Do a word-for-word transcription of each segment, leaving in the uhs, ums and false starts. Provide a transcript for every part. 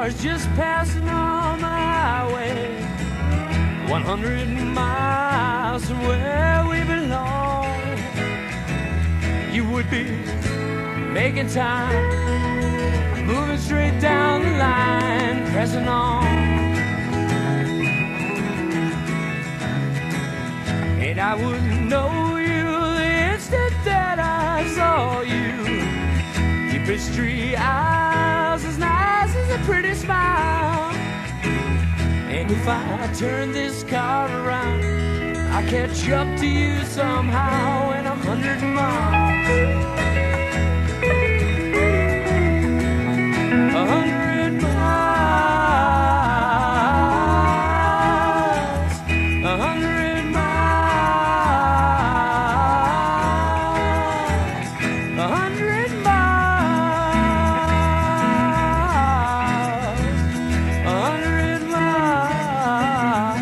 cars just passing on the highway, one hundred miles from where we belong. You would be making time, moving straight down the line, pressing on. And I wouldn't know you the instant that I saw you. Your mystery eyes as nice as a pretty smile. And if I turn this car around, I catch up to you somehow in a hundred miles. A hundred miles. A hundred miles. A hundred miles. A hundred miles.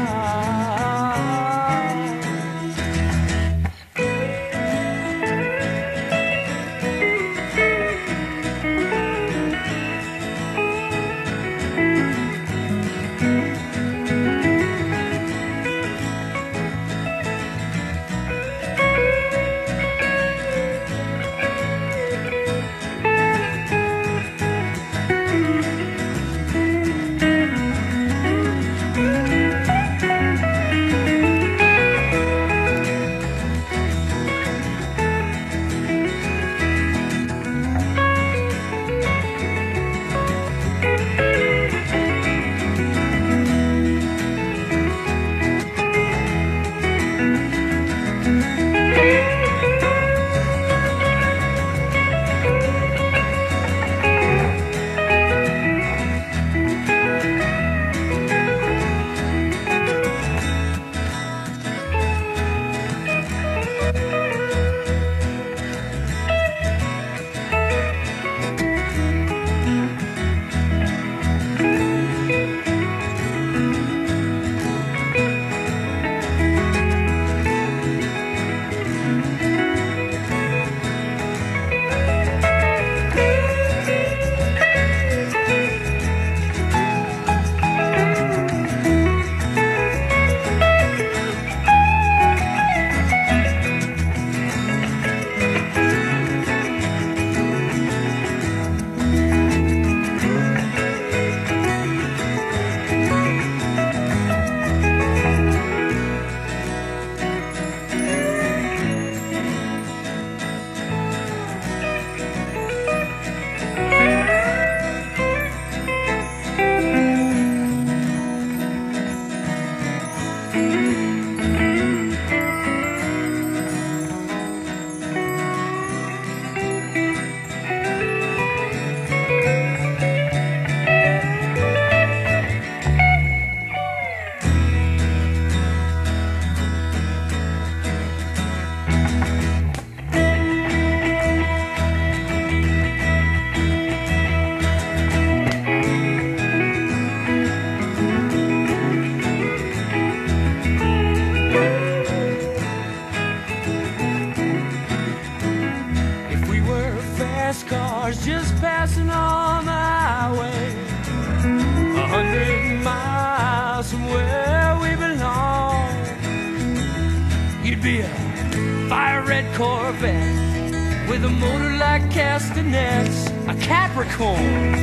Cars just passing on the highway, a hundred miles from where we belong. You'd be a fire red Corvette with a motor like castanets, a Capricorn.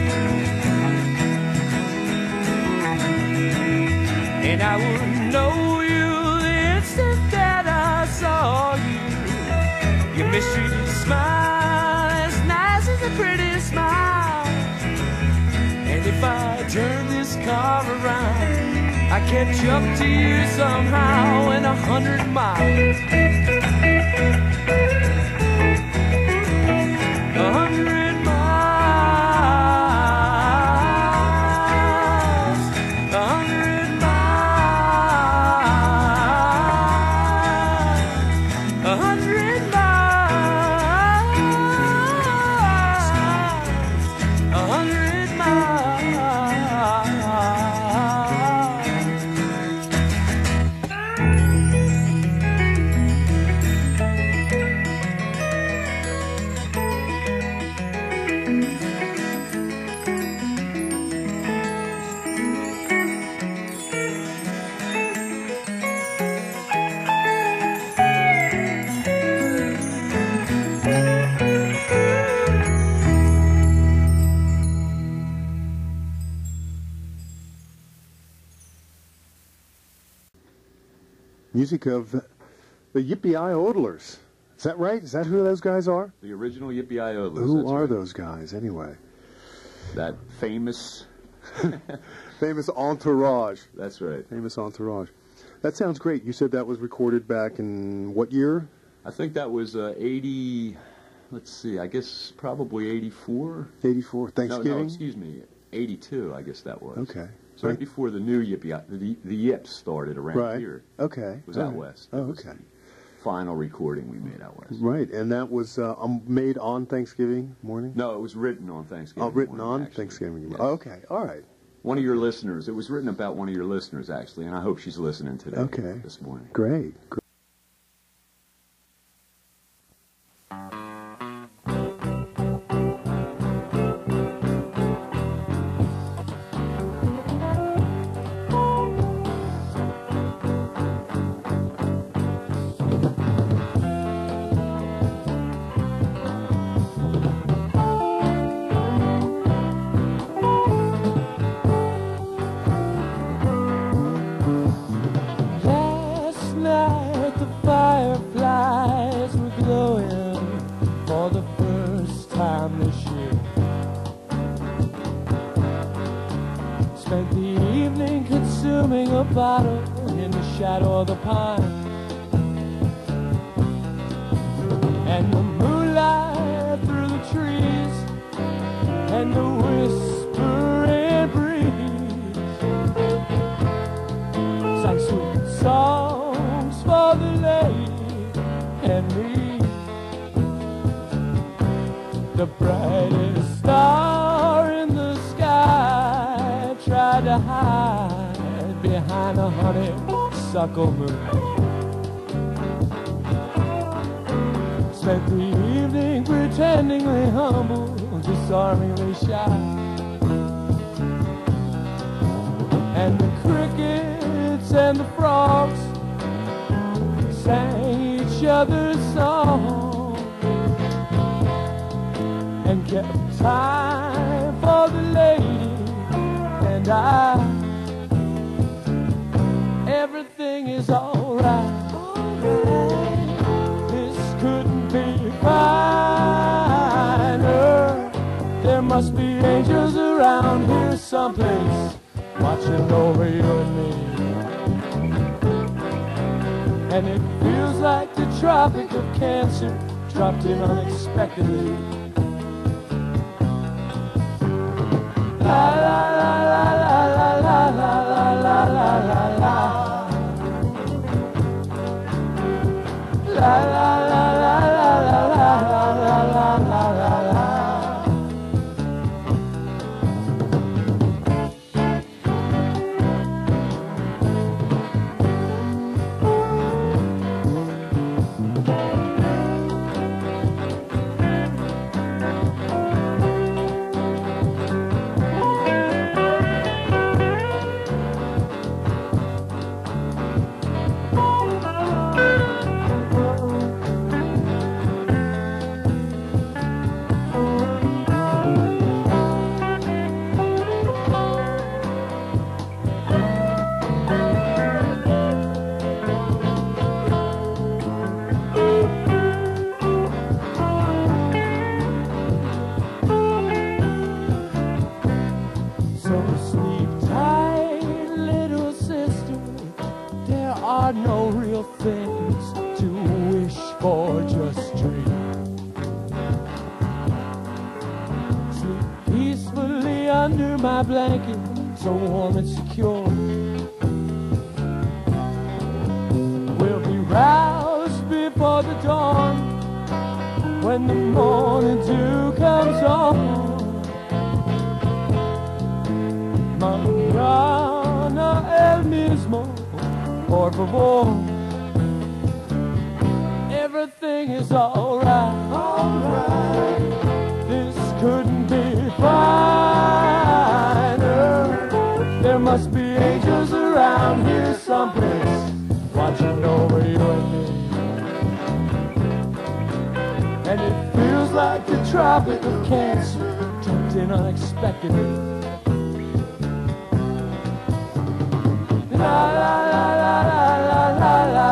And I wouldn't know you the instant that I saw you. Your mystery smile, as nice as a pretty smile. And if I turn this car around, I catch up to you somehow in a hundred miles. A hundred miles. A hundred miles. A hundred miles. A hundred miles. Music of the Yippie Odelers. Is that right? Is that who those guys are? The original Yippie Odelers. Who are right. those guys, anyway? That famous... famous entourage. That's right. Famous entourage. That sounds great. You said that was recorded back in what year? I think that was uh, eighty... Let's see, I guess probably eighty-four? eighty-four. Thanksgiving? No, no, excuse me. eighty-two, I guess that was. Okay. So right before the new Yippie, the, the Yips started around right. here. Okay. It was All out right. west. Oh, okay. Final recording we made out west. Right, and that was uh, um, made on Thanksgiving morning? No, it was written on Thanksgiving Oh, written morning, on actually. Thanksgiving morning. Yes. Oh, okay, all right. One of your listeners. It was written about one of your listeners, actually, and I hope she's listening today. Okay. This morning. Great. Great. Spent the evening consuming a bottle in the shadow of the pine, and the moonlight through the trees, and the whispering breeze sang sweet songs for the lady and me. The brightest star in the sky tried to hide behind a honeysuckle moon. Spent the evening pretendingly humble, disarmingly shy, and the crickets and the frogs sang each other's songs and kept time for the lady and I. Everything is alright. This couldn't be finer. There must be angels around here someplace watching over you and me. And it feels like the Tropic of Cancer dropped in unexpectedly. La la la la la la la la la la la la. La la la la la la la la la la la la. No real things to wish for, just dream. Sleep peacefully under my blanket, so warm and secure. We'll be roused before the dawn, when the morning dew comes on. Mañana el mismo, por favor. Everything is alright, alright. This couldn't be finer. There must be angels around here someplace watching over you and me. And it feels like the Tropic of Cancer jumped in unexpectedly. La la la la la la la la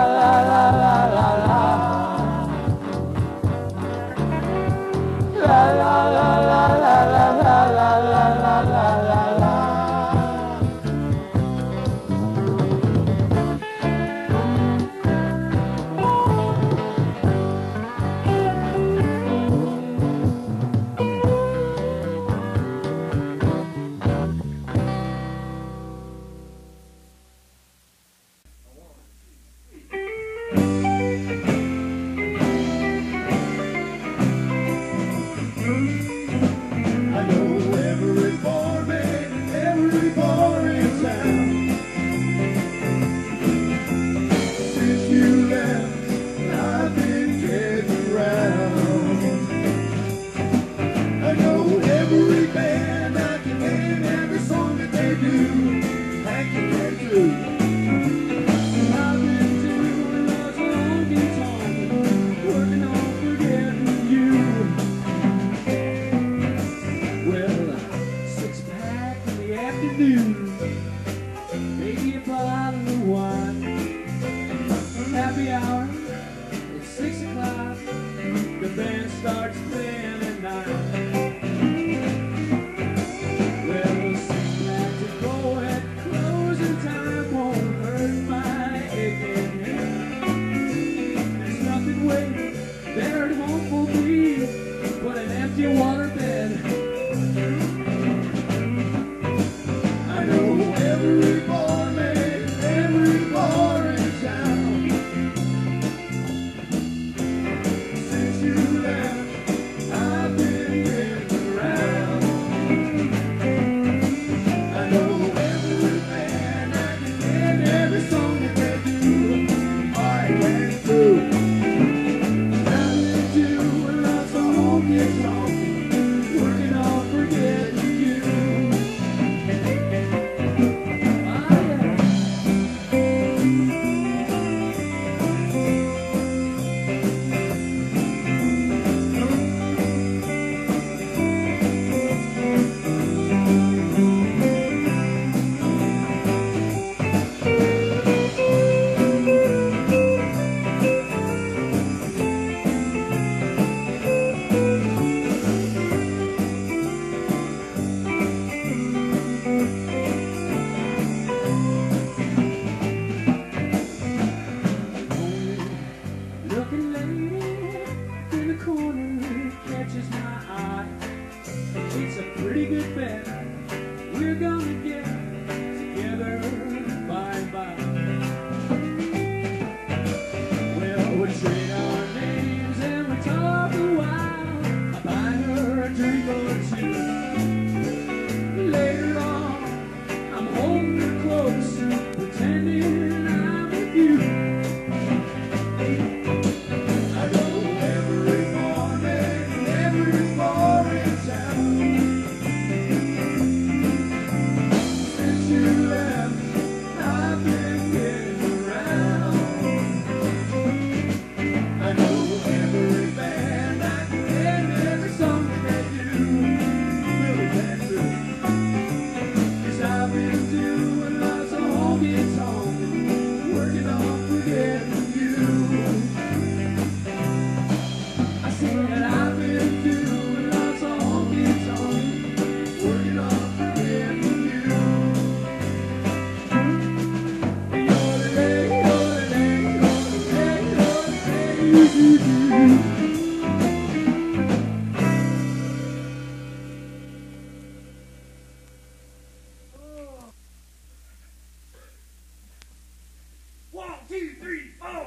two, three, four.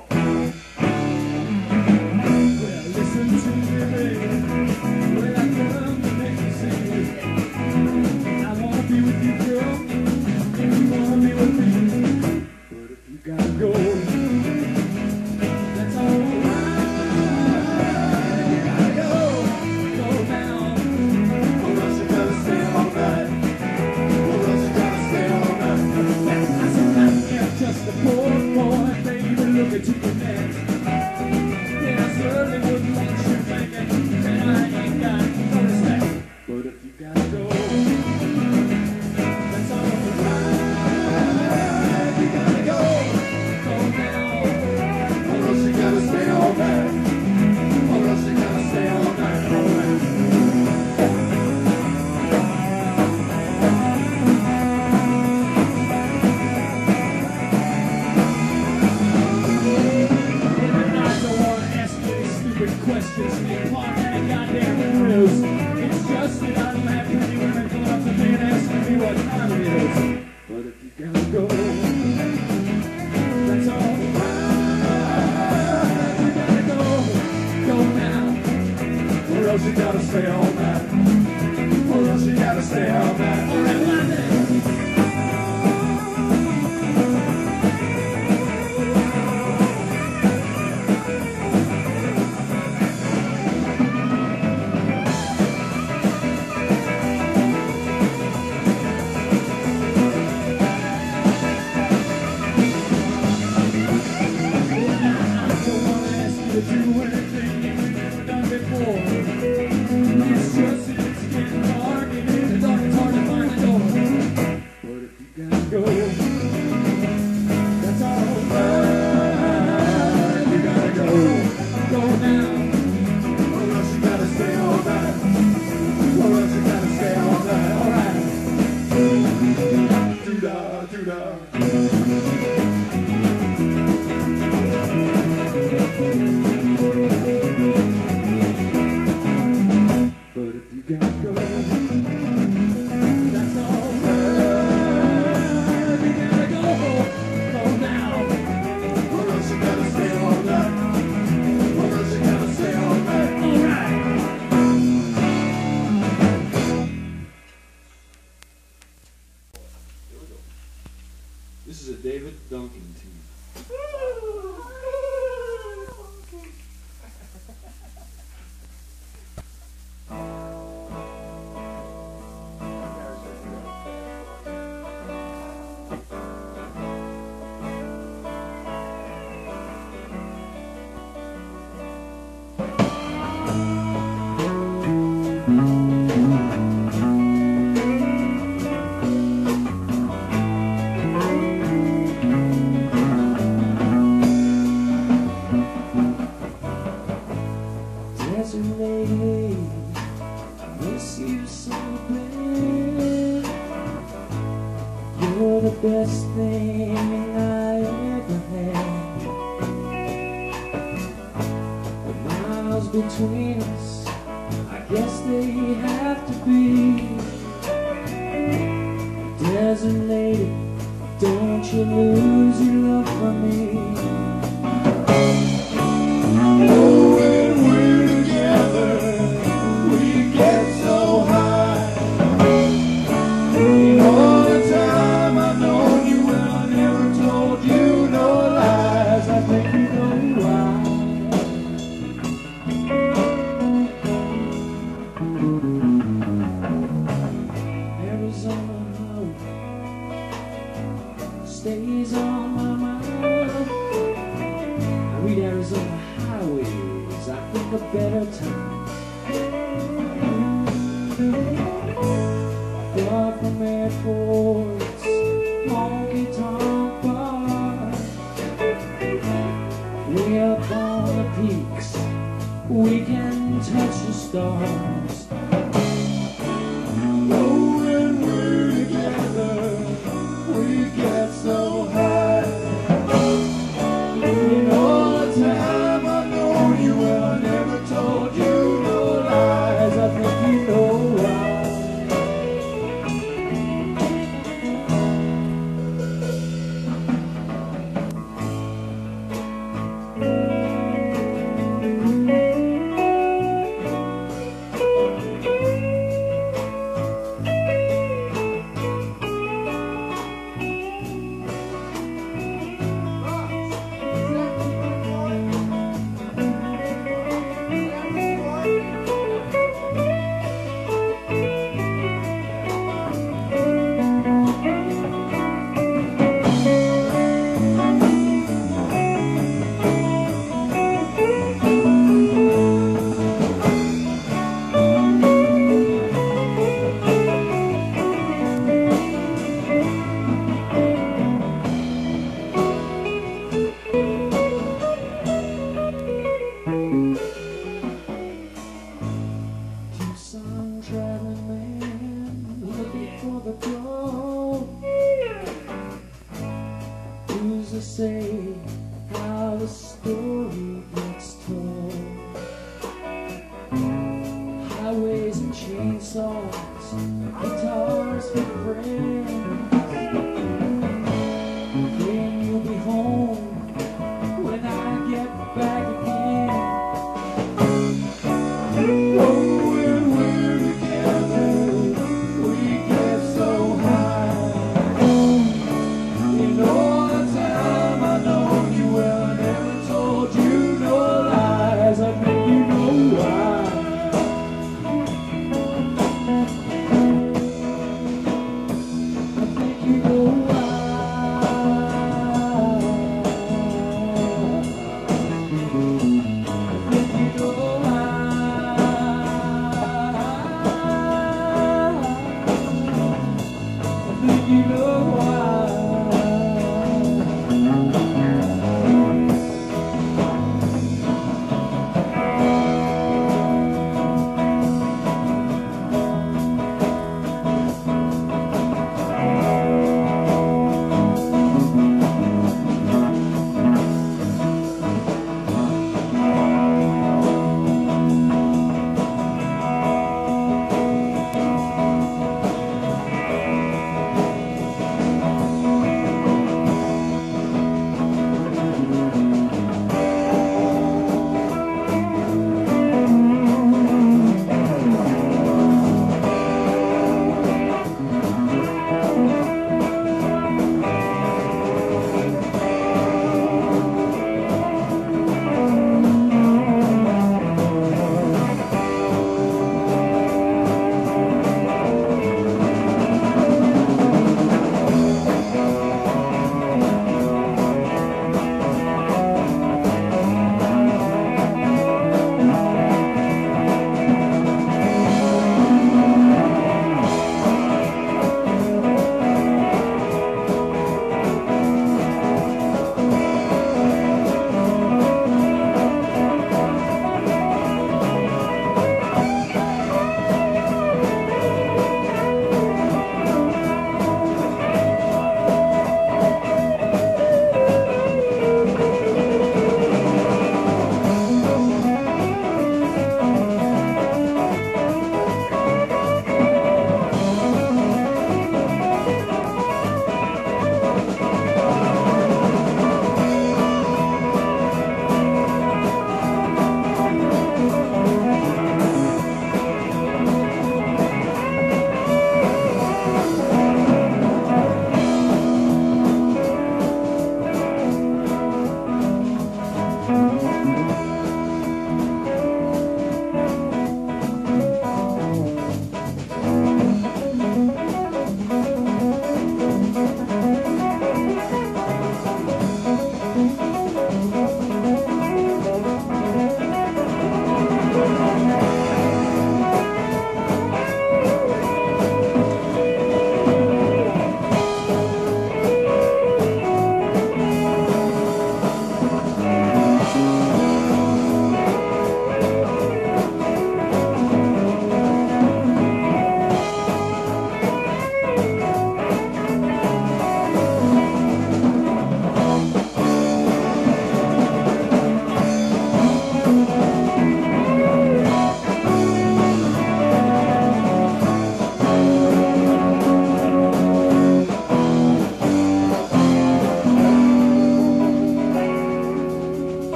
Well, listen to me, baby. When I come to make you sing, I wanna be with you, girl. If you wanna be with me, but if you gotta go, that's alright. You gotta go, go now, or else you gotta stay all night. Or else you gotta stay all night. I said, I'm just a poor boy, baby, looking to your neck. Then I certainly wouldn't want you thinking that I ain't got no respect. But if you gotta go, that's alright. You gotta go, go now, or else you gotta stay all night. Or else you gotta stay all night, all night. Questions and park and goddamn thrills. It's just that I don't have pretty women coming up to me and asking me what time it is. But if you gotta go, that's all right. You gotta go, go now. Or else you gotta stay all night. Or else you gotta stay all night. All right, line there. This is a David Duncan tune. Best thing I ever had. The miles between us, I guess they have to be. Desert lady, don't you lose your love for me. Oh, when we're together, we get so high. And all the time I've known you, well, I never told you no lies. I think you know why. Arizona stays on my mind. I read Arizona highways, I think of better times. Far from airports, honky-tonk bars. Way up on the peaks, we can touch the stars. Oh, when we're together, we get so high. And all the time I've known you, well, I never told you no lies. I think you know why. way how the story gets told. Highways and chainsaws, guitars for friends. Then you'll be home when I get back again. Oh, when we're together, we get so high. In all the time I know you well, I never told you no lie.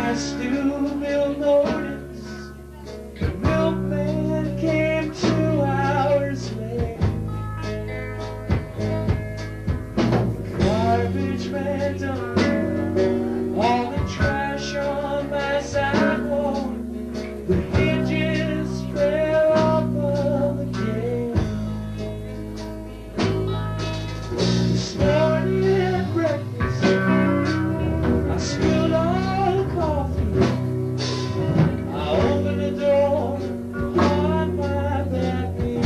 I still will notice the milkman came two hours late. The garbage man dumped all the trash on my sidewalk. The hinges fell off of the gate. This morning at breakfast, I spilled all the coffee. I opened the door on my back knee.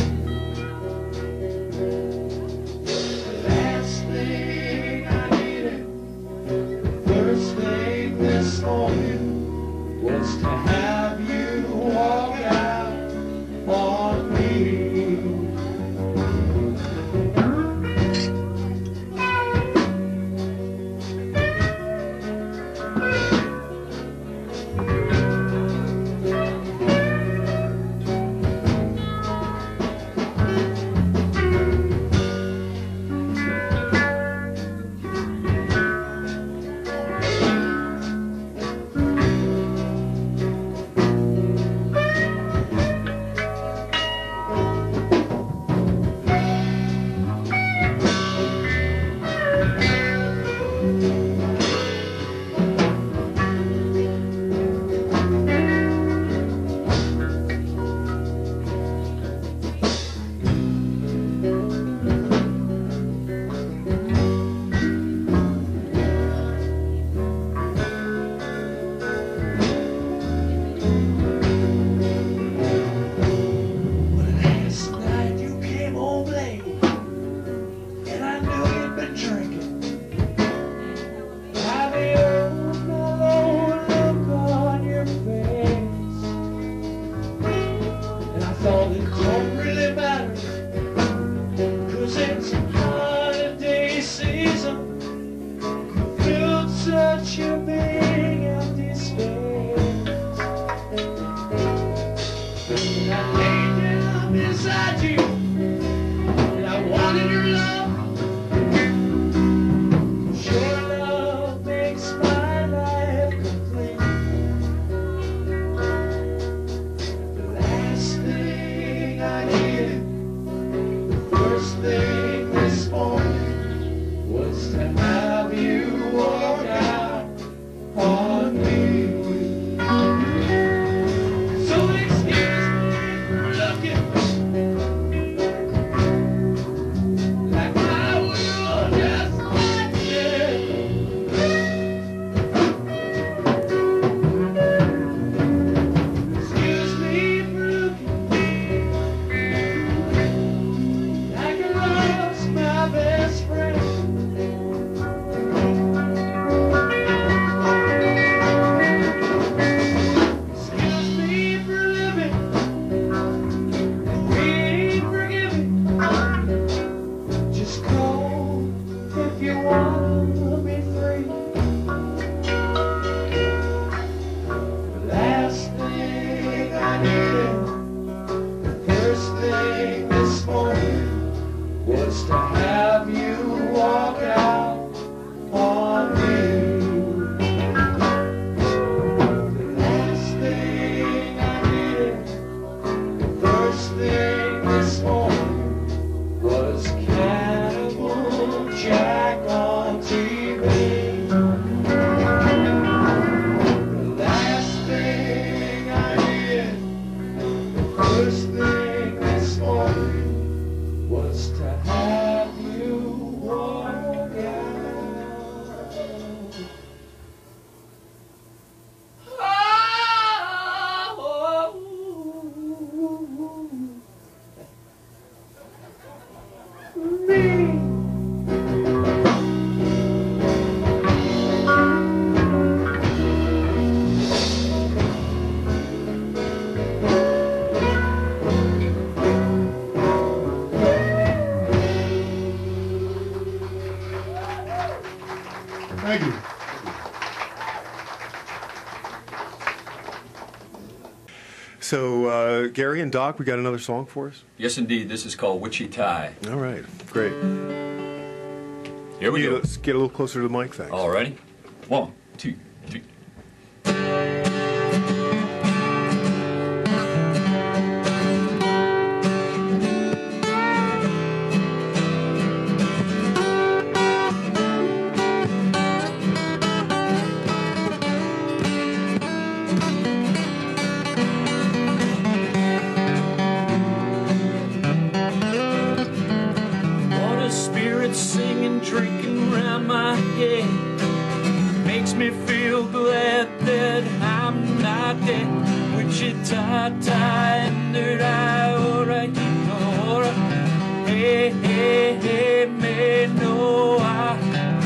The last thing I needed, first thing this morning, was to have you walk out on me. Last night you came home late, and I knew you'd been drinking. By the old mellow look on your face, and I thought it don't really matter, 'cause it's holiday season. You filled such a big empty space, and I laid down beside you, and I wanted your love. Your love makes my life complete. The last thing I needed, the first thing this morning, was to have you walk out on me. So excuse me for looking like I will just watch it. Excuse me for looking like I lost my best friend. Excuse me for living and being forgiving. Just call if you wanna be free. The last thing I needed, the first thing this morning, was to have you walk out on me. The last thing I needed, the first thing this morning, was Cannibal Jack on T V. The last thing I needed, the first thing this morning, was to have you walk out. Me. Thank you. So, uh, Gary and Doc, we got another song for us? Yes, indeed. This is called Wichita. All right, great. Here we Yeah, go. let's get a little closer to the mic, thanks. All righty. One, two, three. makes me feel glad that I'm not dead. Wichita, and I, ora, ora, hey, hey, hey, me, no, I.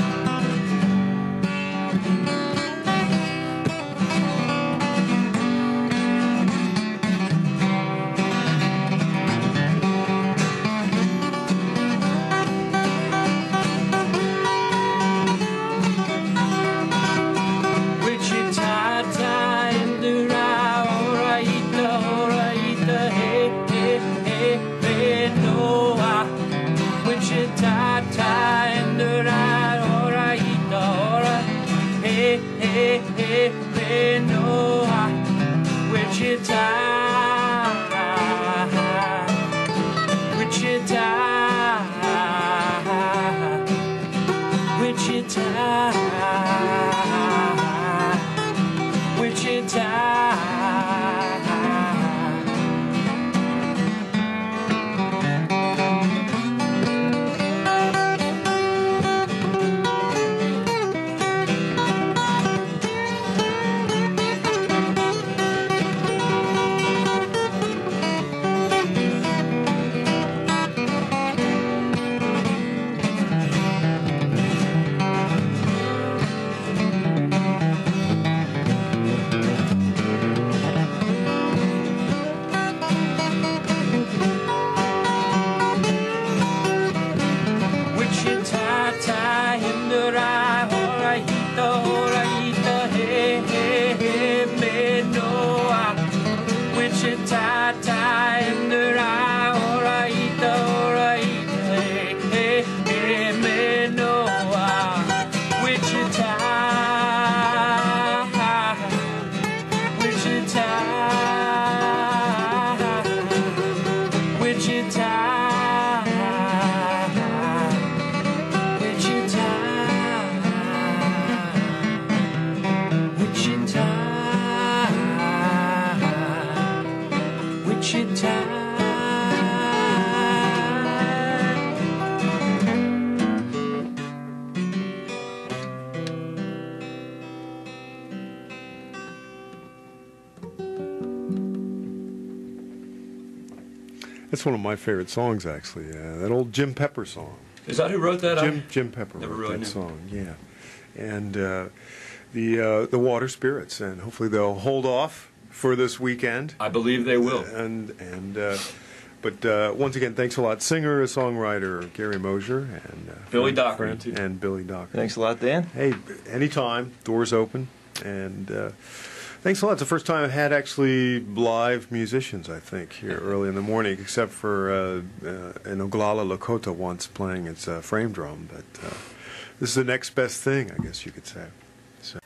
That's one of my favorite songs, actually. Uh, that old Jim Pepper song. Is that who wrote that? Jim I Jim Pepper never wrote really that knew. song. Yeah, and uh, the uh, the Water Spirits, and hopefully they'll hold off for this weekend. I believe they will. And and uh, but uh, once again, thanks a lot, singer, songwriter Gary Mosier, and uh, Billy friend- Docker, friend- too. and Billy Docker. Thanks a lot, Dan. Hey, anytime, doors open, and uh, thanks a lot. It's the first time I've had actually live musicians, I think, here early in the morning, except for uh, uh, an Oglala Lakota once playing its uh, frame drum. But uh, this is the next best thing, I guess you could say. So.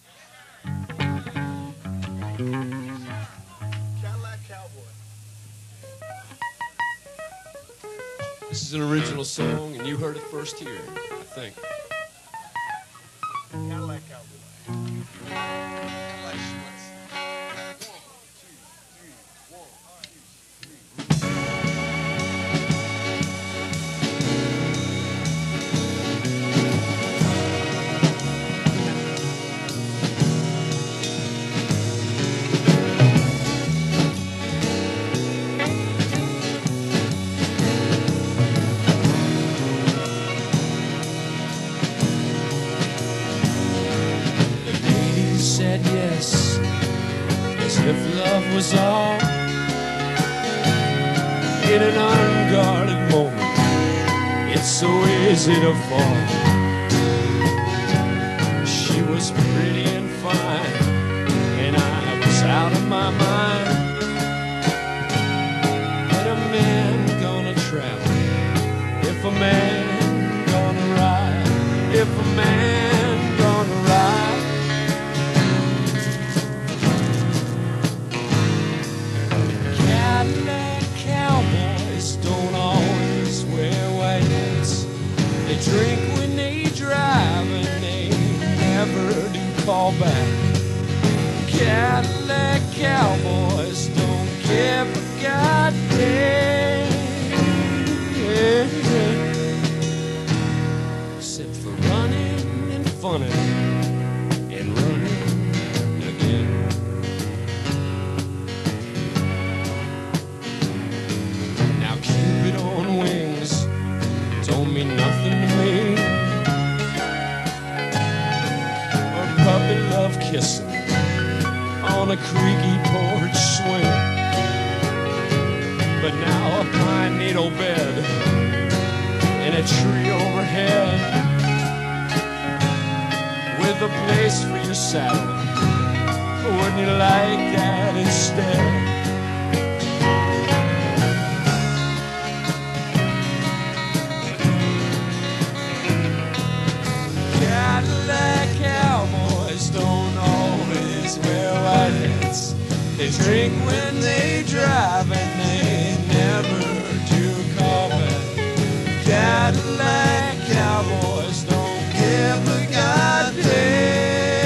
This is an original song, and you heard it first here, I think. Cadillac Cowboy. Cadillac Schmutz. One, two, three, one, two, three. Said yes, as if love was all. In an unguarded moment, it's so easy to fall. She was pretty and fine, and I was out of my mind. But a man gonna travel, if a man gonna ride, if a man gonna ride. Cowboys don't always wear white hats. They drink when they drive and they never do call back. Cadillac cowboys don't care for goddamn, except for running and funning kissing on a creaky porch swing. But now a pine needle bed and a tree overhead with a place for your saddle. Wouldn't you like that instead? Cadillac cowboys don't always wear white hats. They drink when they drive and they never do combat. Cadillac cowboys don't give a goddamn.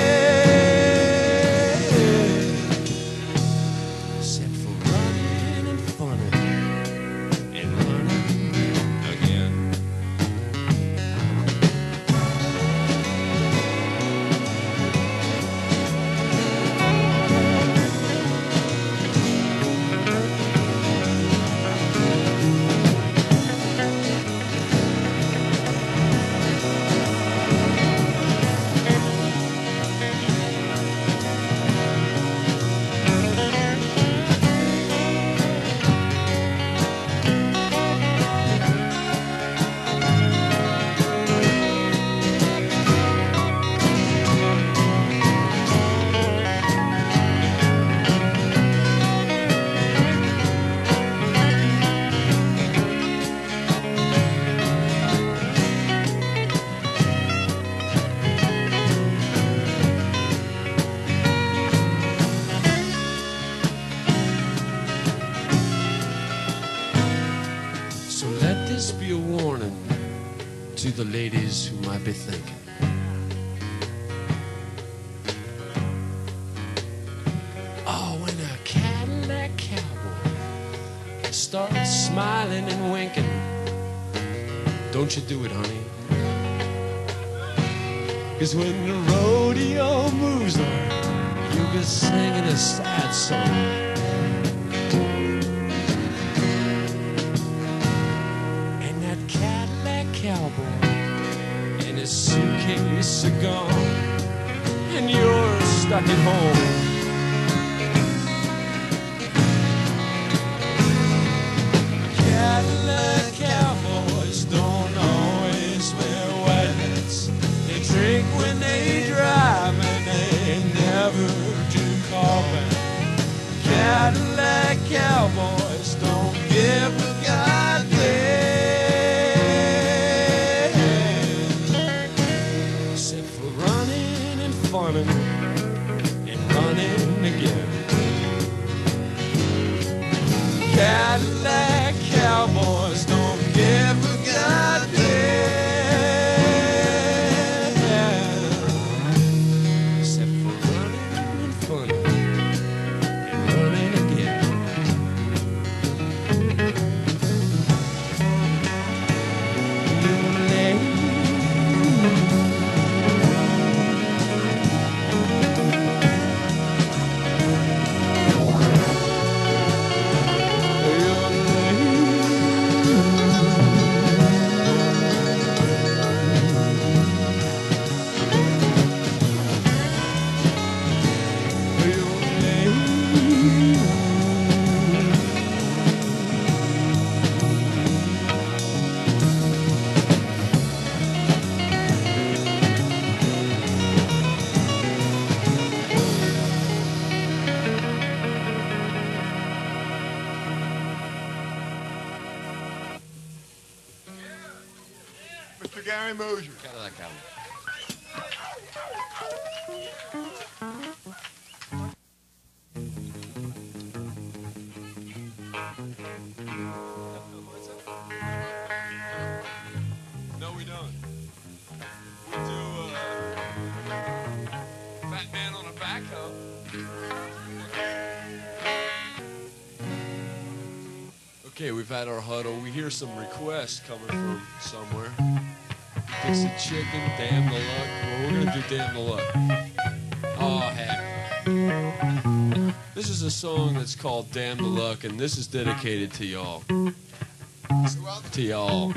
The ladies who might be thinking, oh, when a Cadillac cowboy starts smiling and winking, don't you do it, honey? 'Cause when the rodeo moves on, you'll be singing a sad song. And that Cadillac cowboy and his suitcase are gone, and you're stuck at home. Cadillac cowboys don't always wear white hats. They drink when they drive and they never do combat. Cadillac cowboys don't give a goddamn. And running again. Cadillac cowboys don't give a goddamn, except for running and funning and running again. Mister Gary Mosier. Cadillac cowboy. No, we don't. We do uh, Fat Man on a Backhoe. Okay, we've had our huddle. We hear some requests coming from somewhere. Fix the chicken, damn the luck. Well, we're gonna do damn the luck. Oh, heck. This is a song that's called Damn the Luck, and this is dedicated to y'all. To y'all.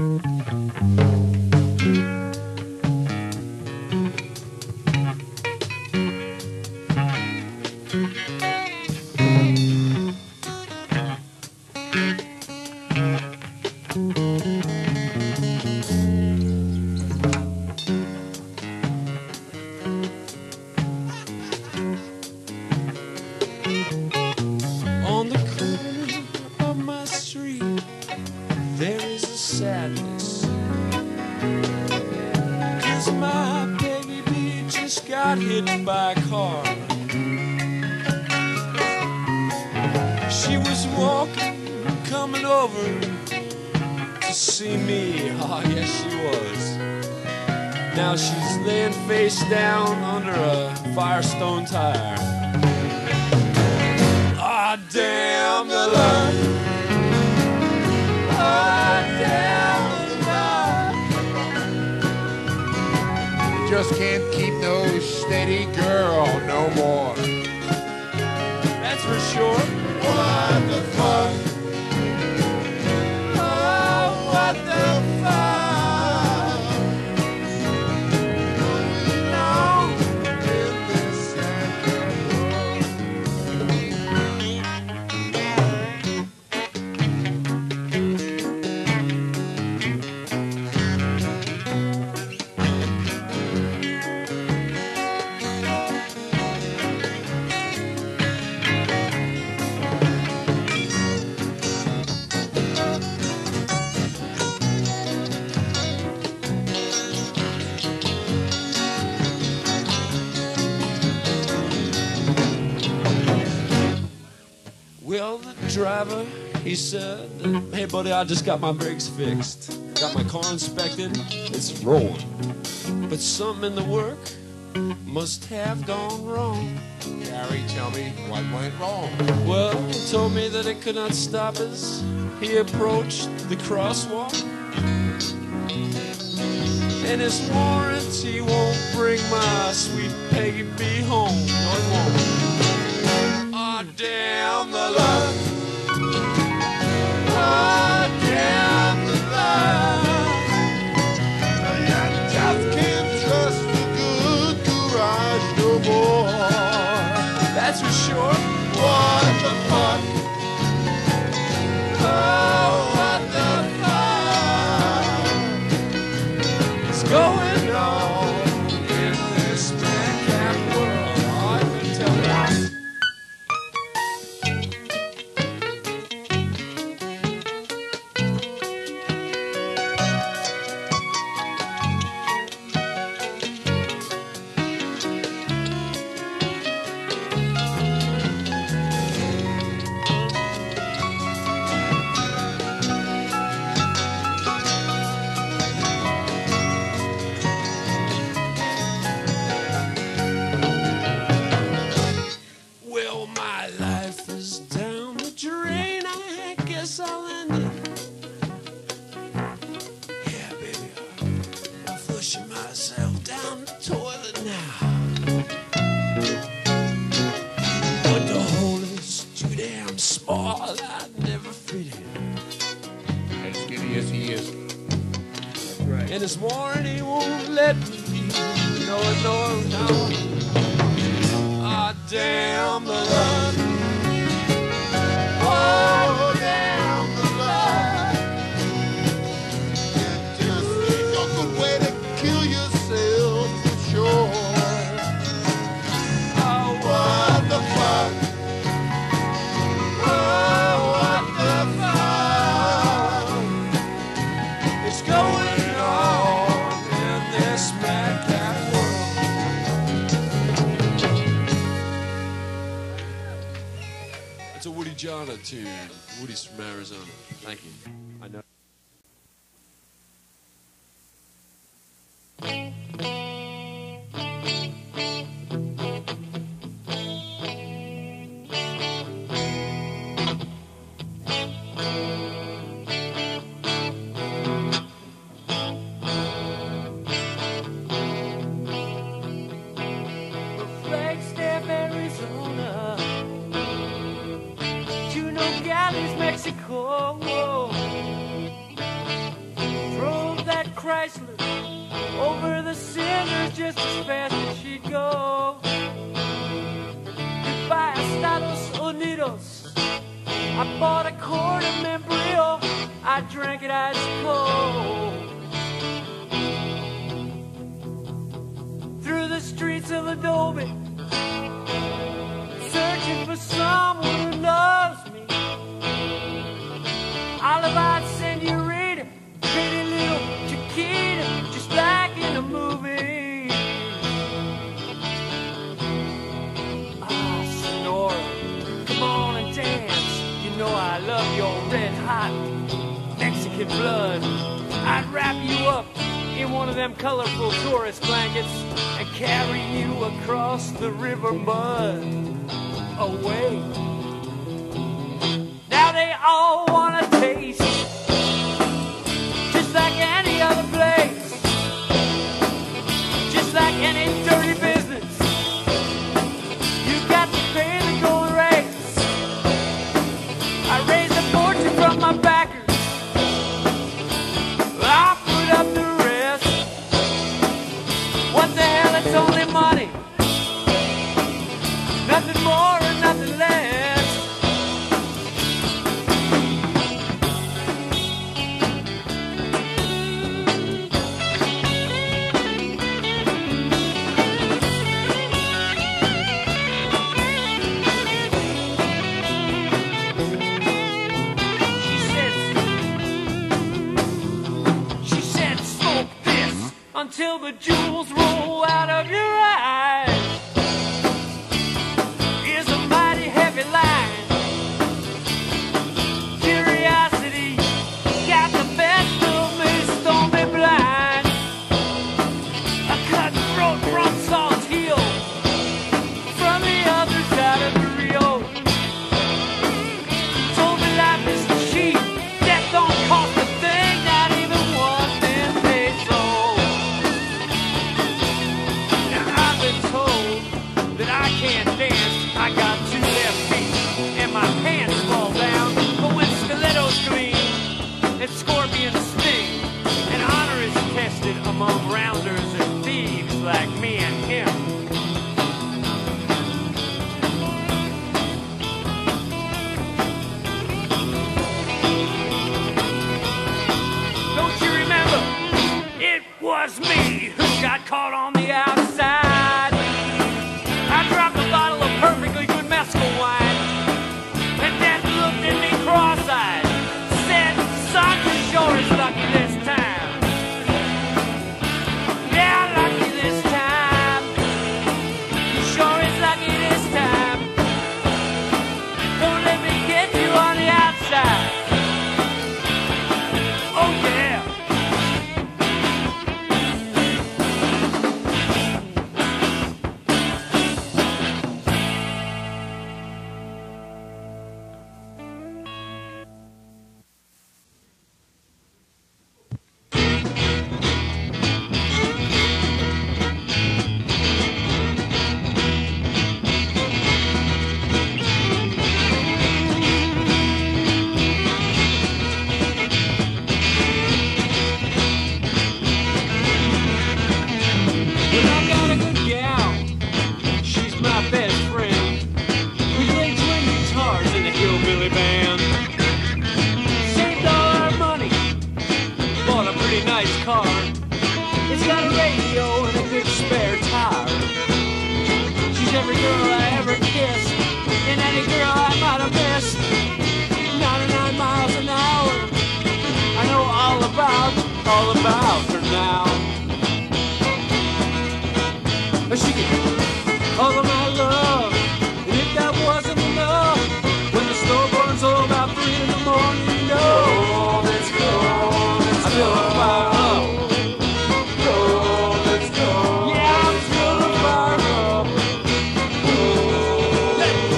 hit by a car. She was walking, coming over to see me. Oh, yes, she was. Now she's laying face down under a Firestone tire. Ah, damn the luck. Ah, damn the luck. Just can't keep no steady girl no more. That's for sure. What the fuck? Oh, what the fuck? Well, the driver, he said, hey buddy, I just got my brakes fixed. Got my car inspected, it's rolling. But something in the work must have gone wrong. Gary, tell me what went wrong. Well, he told me that it could not stop as he approached the crosswalk. And his warranty won't bring my sweet Peggy B home. No, it won't. Ah, damn the luck. Ah, damn the luck. You just can't trust the good garage no more. That's for sure. What the fuck? Oh, what the fuck is going on in this madcap world? Oh, I can tell you. Well, my life is down the drain. I guess I'll end it. Yeah, baby, I'm flushing myself down the toilet now. But the hole is too damn small. I'd never fit in. As skinny as he is. And his warranty won't let me. No, no, no. Ah, damn the luck. Oh, damn the luck. Just ain't no good way to kill yourself for sure. Oh, What the fuck? oh, what the fuck is going on in this madcap world? It's a Woody Jonna tune. Woody's from Arizona. Thank you. I know. Flagstaff, Arizona, Juno Galleys, Mexico. Drove that Chrysler over the cinders just as fast as she'd go. Goodbye, Estados Unidos. I bought a quart of Membrillo. I drank it ice cold. Through the streets of Adobe, searching for someone who loves me. All about senorita, pretty little Chiquita, just like in a movie. Mexican blood. I'd wrap you up in one of them colorful tourist blankets and carry you across the river mud away. Now they all want to taste just like any other place, just like any dirty business. You got to pay the going rates. I raised a fortune from my backers. I'll put up the rest. What the hell, it's only money. Nothing more and nothing less. Until the jewels roll out of your eyes is a mighty heavy line. Curiosity got the best of me, stone me blind. A cutthroat from Salt Hill, from the other side of the Rio, told me life is cheap, death don't cost a thing, not even one thin peso. That I can't dance, I got two left feet, and my pants fall down. But when stilettos gleam and scorpions sting, and honor is tested among rounders and thieves like me and him. Don't you remember? It was me who got caught on the outside. I dropped a bottle of perfectly good mescal wine, and Dad looked at me cross-eyed, said, son, you sure is lucky this time. Yeah, lucky this time. You sure is lucky this time. Don't let me get you on the outside. Oh yeah. All about her now. She gave all of my love, and if that wasn't enough, when the snow burns all about three in the morning, you know, let's go, let's I feel go. Fire up. Go, let's go. Yeah, I'm still on fire up. Go, let's go.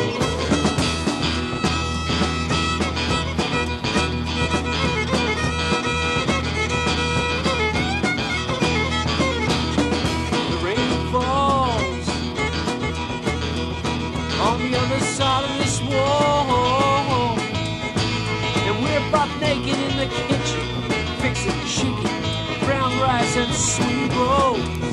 On the other side of this wall, and we're buck naked in the kitchen, fixing chicken, brown rice, and sweet rolls.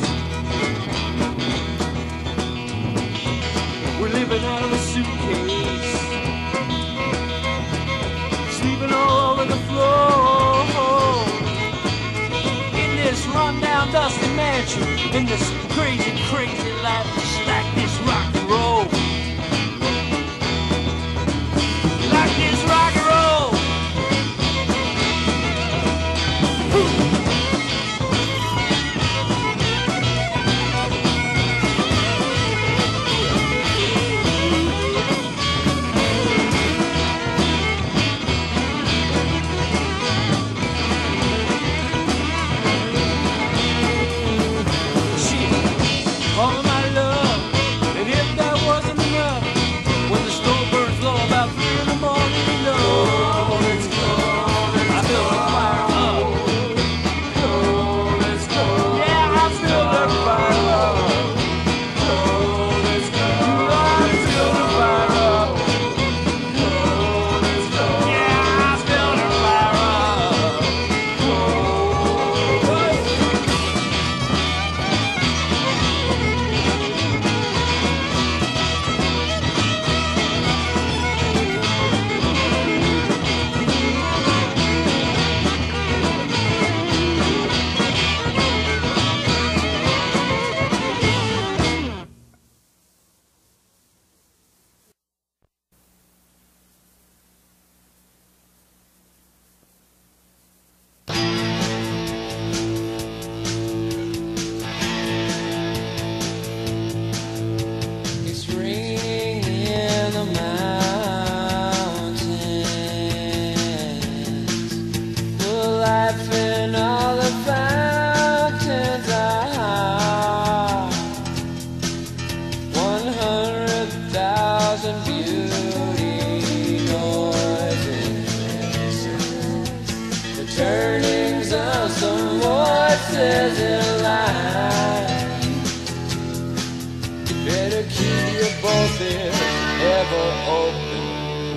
We're living out of a suitcase, sleeping all over the floor, in this rundown, dusty mansion, in this crazy, crazy life, just like this rock and roll. Like this rock and roll.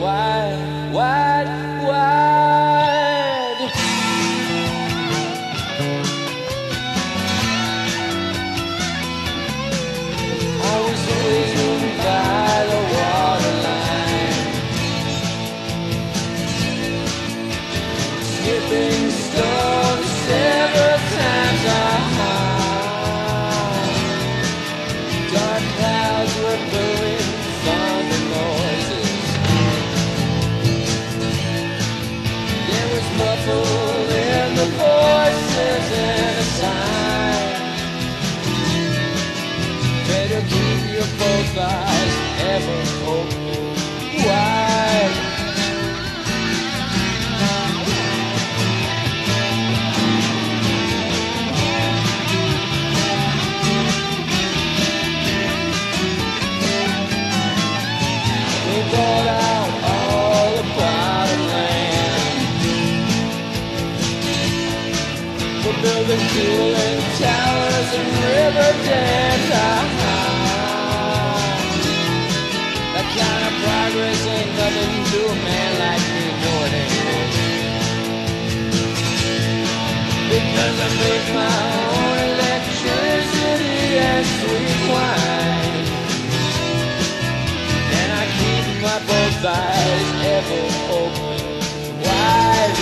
wide, wide, wide. I was waiting by the waterline, skipping stones several times high. Dark clouds were brewing thunder noises. There was muffled in the voices and a sign. Better keep your both eyes ever open wide. We bought out all the bottom land. We're building cooling towers and river dams. That kind of progress ain't nothing to a man like me, no it ain't. Because I make my own electricity and sweet wine, and I keep my both eyes ever open wide.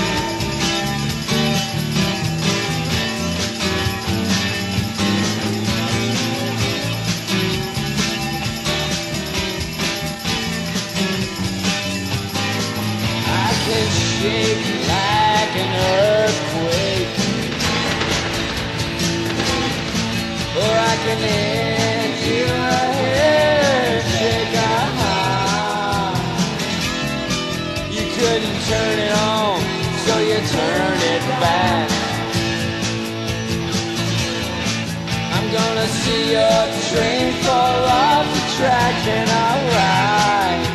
I can shake like an earthquake, or I can end your head shake. Ah, you couldn't turn it on, so you turn it back. I'm gonna see your train fall off the track and I'll ride.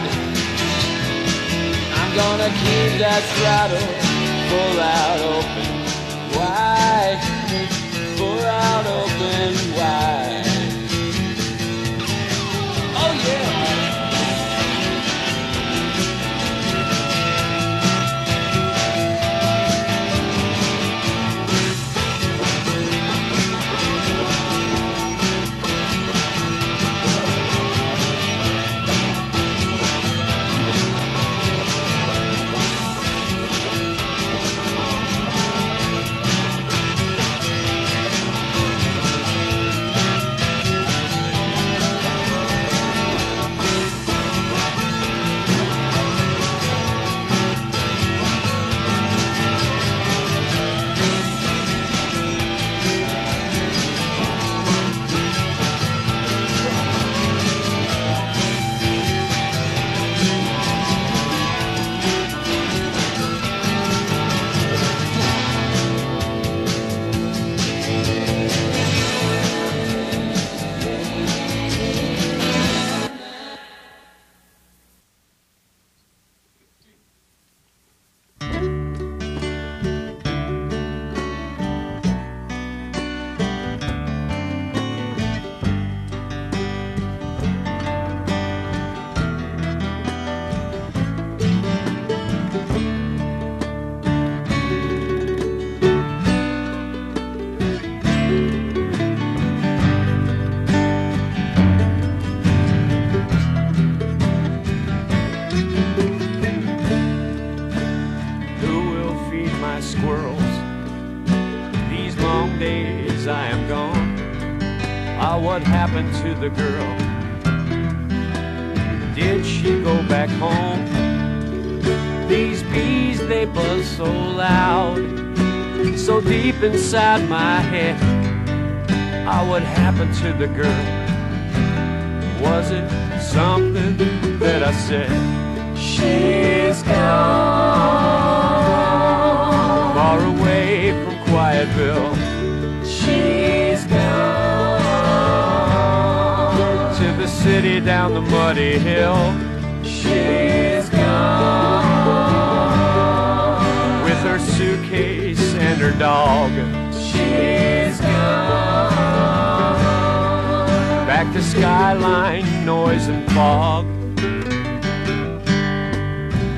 I'm gonna keep that throttle full out open wide, full out open wide. Oh yeah. What happened to the girl? Did she go back home? These bees, they buzz so loud, so deep inside my head. Ah, what happened to the girl? Was it something that I said? She's gone, far away from Quietville. She's gone to the city down the muddy hill. She's gone with her suitcase and her dog. She's gone back to skyline, noise and fog.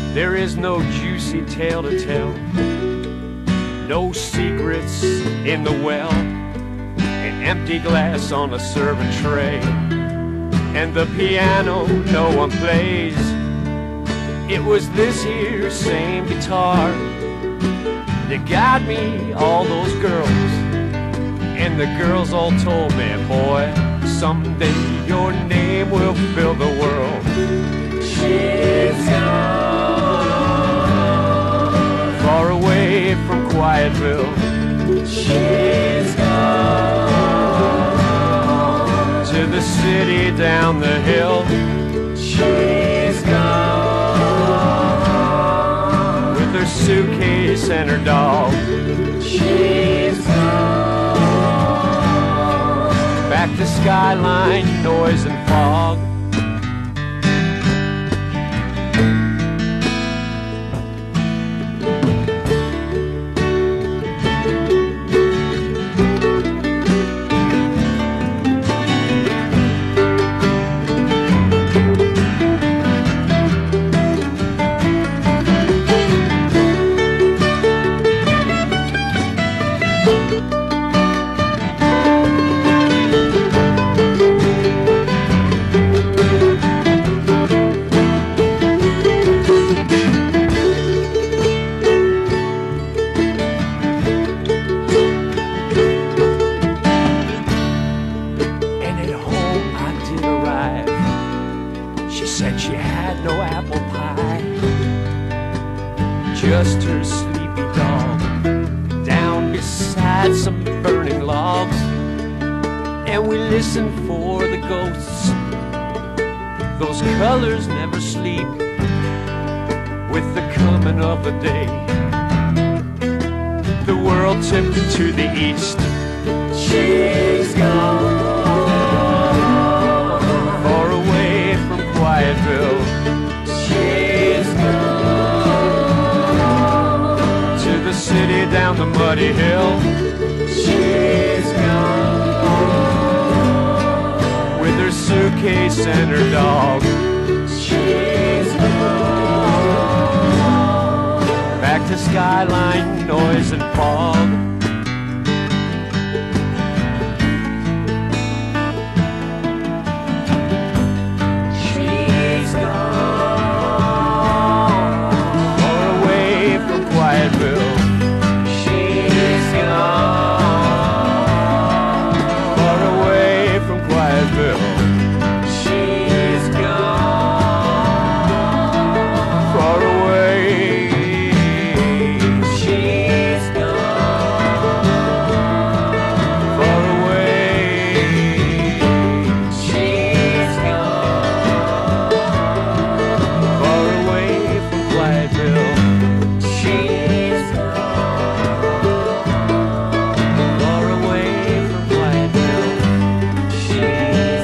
There is no juicy tale to tell, no secrets in the well, an empty glass on a serving tray, and the piano no one plays. It was this here same guitar that got me all those girls, and the girls all told me, boy, someday your name will fill the world. She's gone, far away from Quietville. She's gone, to the city down the hill. She's gone, with her suitcase and her dog. She's gone, back to skyline, noise and fog. Just her sleepy dog down beside some burning logs, and we listen for the ghosts. Those colors never sleep with the coming of the day. The world tipped to the east. She's gone, far away from Quietville. She's gone, city down the muddy hill. She's gone, with her suitcase and her dog. She's gone, back to skyline, noise and fog. She's gone, far away from Quietville. She's gone, far away. She's gone, far away. She's gone, far away from Quietville. She's gone, far away from Quietville. She's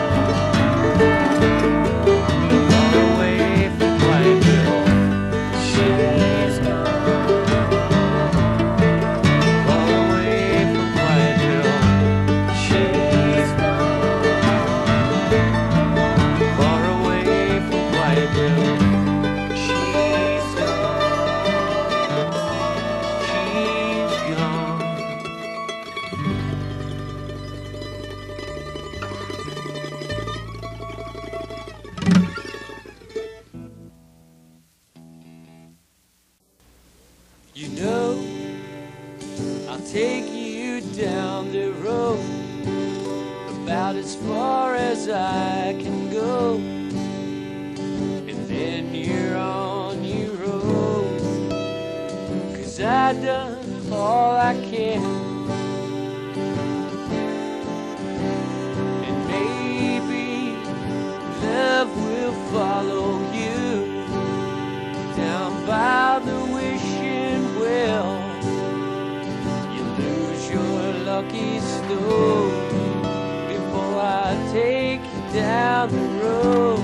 You know, I'll take you down the road about as far as I can go, and then you're on your own, 'cause I done all I can, and maybe love will follow you down by the wishing well. You lose your lucky stone before I take you down the road.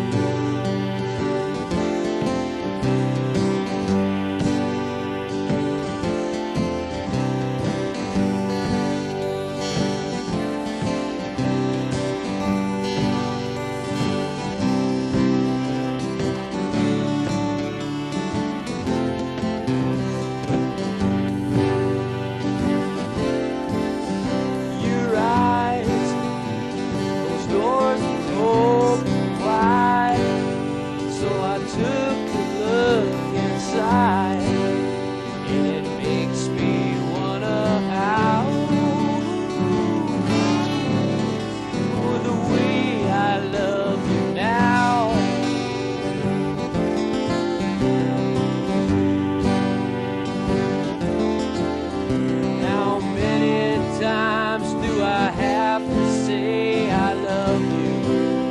say I love you?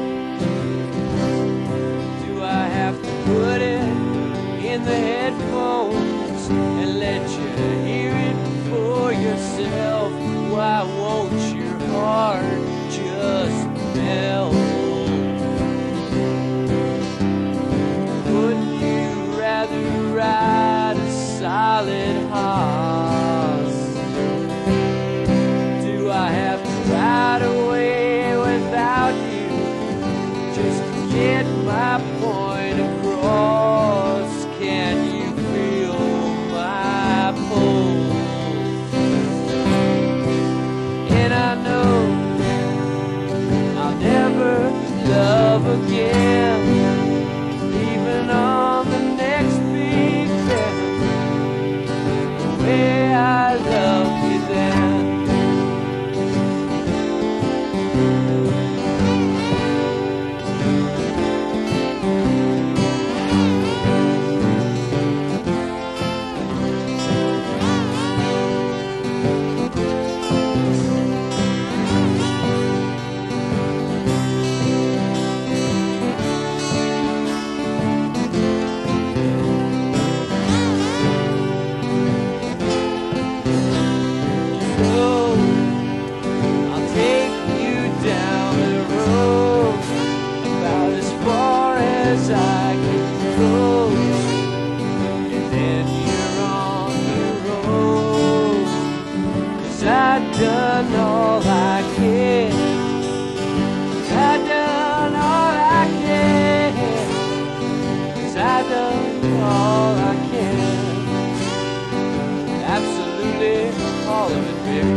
Do I have to put it in the headphones and let you hear it for yourself? Why won't your heart just melt? Wouldn't you rather ride a solid horse? Do I have to ride away without you just to get my point across? Can you feel my pulse? And I know I'll never love again, even on the next big bend, the way I loved you then. Done all I can. I've done all I can. 'Cause I've done all I can. Absolutely all of it, baby.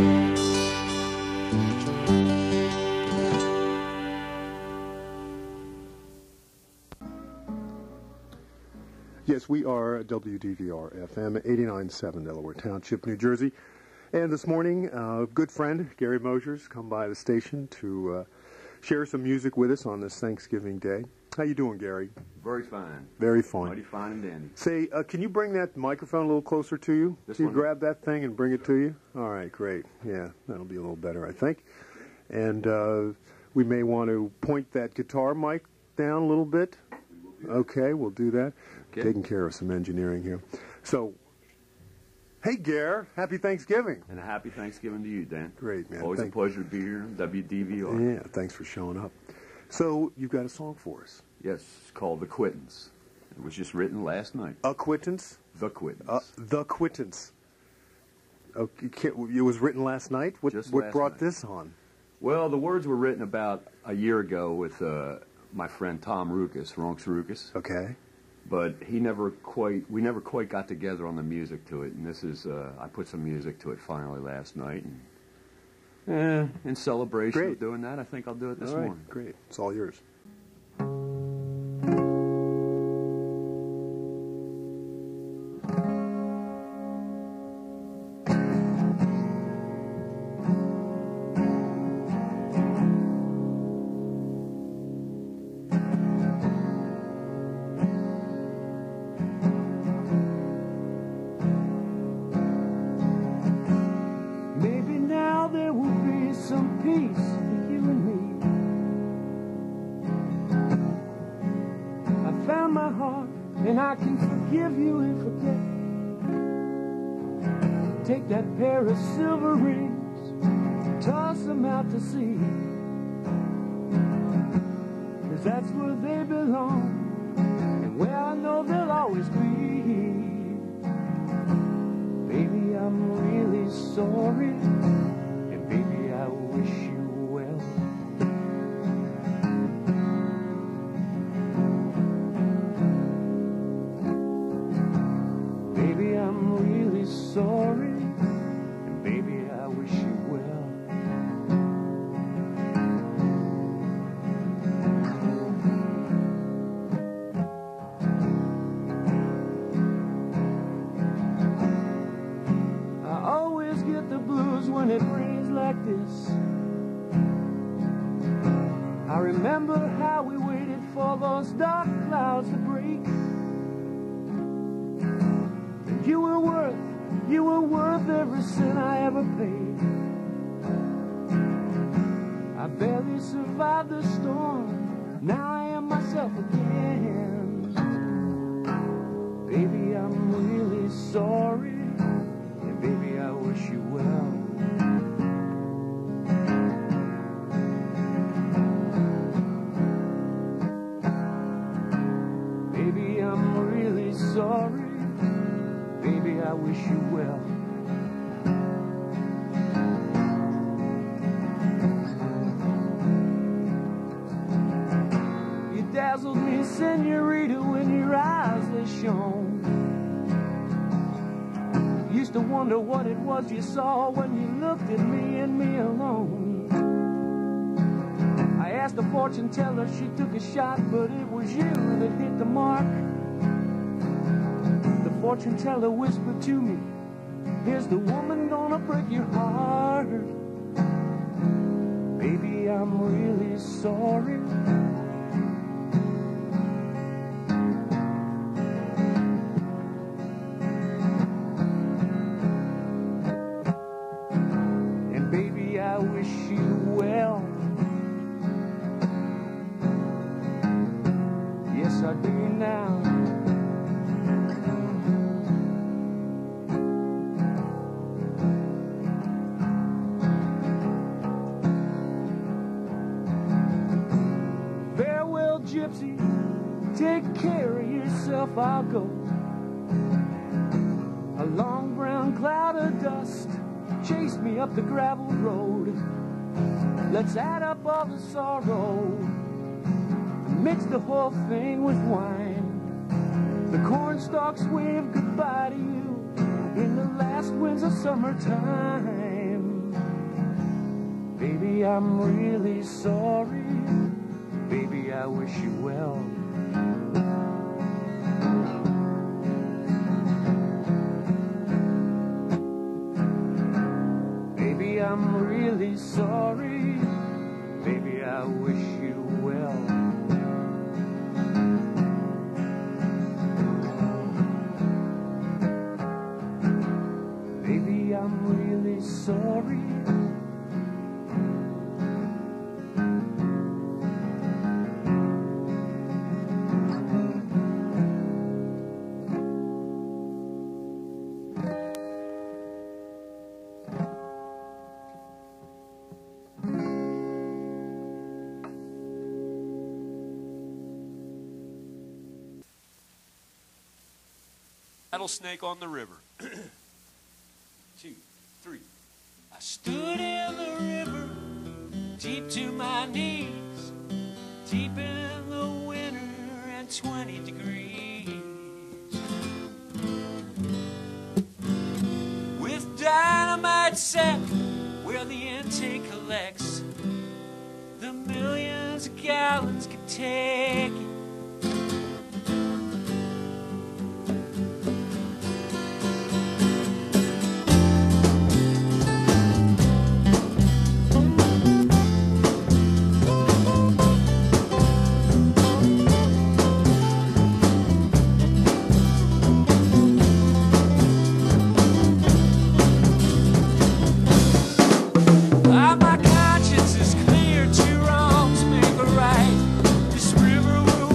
Yes, we are W D V R F M eighty-nine point seven, Delaware Township, New Jersey. And this morning, uh, good friend Gary Mosier's come by the station to uh, share some music with us on this Thanksgiving Day. How you doing, Gary? Very fine. Very fine. Mighty fine and dandy. Say, uh, can you bring that microphone a little closer to you? This Can you one? grab that thing and bring it to you? All right, great. Yeah, that'll be a little better, I think. And uh, we may want to point that guitar mic down a little bit. Okay, we'll do that. Okay. Taking care of some engineering here. So, hey, Gare, happy Thanksgiving. And a happy Thanksgiving to you, Dan. Great, man. Always Thank- a pleasure to be here on W D V R. Yeah, thanks for showing up. So, you've got a song for us. Yes, it's called The Quittance. It was just written last night. A Quittance? The Quittance. Uh, the Quittance. Okay, it was written last night? What, Just what last brought night. this on? Well, the words were written about a year ago with uh, my friend Tom Rukas, Ronks Rukas. Okay. But he never quite, we never quite got together on the music to it. And this is, uh, I put some music to it finally last night. And eh, in celebration Great. of doing that, I think I'll do it this All right, morning. great. It's all yours. Maybe now there will be some peace for you and me. I found my heart and I can forgive you and forget. Take that pair of silver rings, toss them out to sea. 'Cause that's where they belong and where I know they'll always be. Baby, I'm really sorry, and baby, I wish you well. Baby, I'm really sorry, and baby, I wish you well. I always get the blues when it rains like this. I remember how we waited for those dark clouds to break. And you were worth, you were worth every cent I ever paid. I've survived the storm. Now I am myself again. Baby, I'm really sorry. And baby, I wish you well. Baby, I'm really sorry. Baby, I wish you well. You dazzled me, senorita, when your eyes they shone. Used to wonder what it was you saw when you looked at me and me alone. I asked the fortune teller, she took a shot, but it was you that hit the mark. The fortune teller whispered to me, here's the woman gonna break your heart. Baby, I'm really sorry. And baby, I wish you well. Yes, I do now. Gypsy, take care of yourself, I'll go. A long brown cloud of dust chased me up the gravel road. Let's add up all the sorrow, mix the whole thing with wine. The corn stalks wave goodbye to you in the last winds of summertime. Baby, I'm really sorry. Baby, I wish you well. Baby, I'm really sorry. Baby, I wish you well. Baby, I'm really sorry. Rattlesnake on the river. Two, three. I stood in the river, deep to my knees, deep in the winter and twenty degrees. With dynamite set where the intake collects, the millions of gallons could take it. My conscience is clear, two wrongs make a right. This river will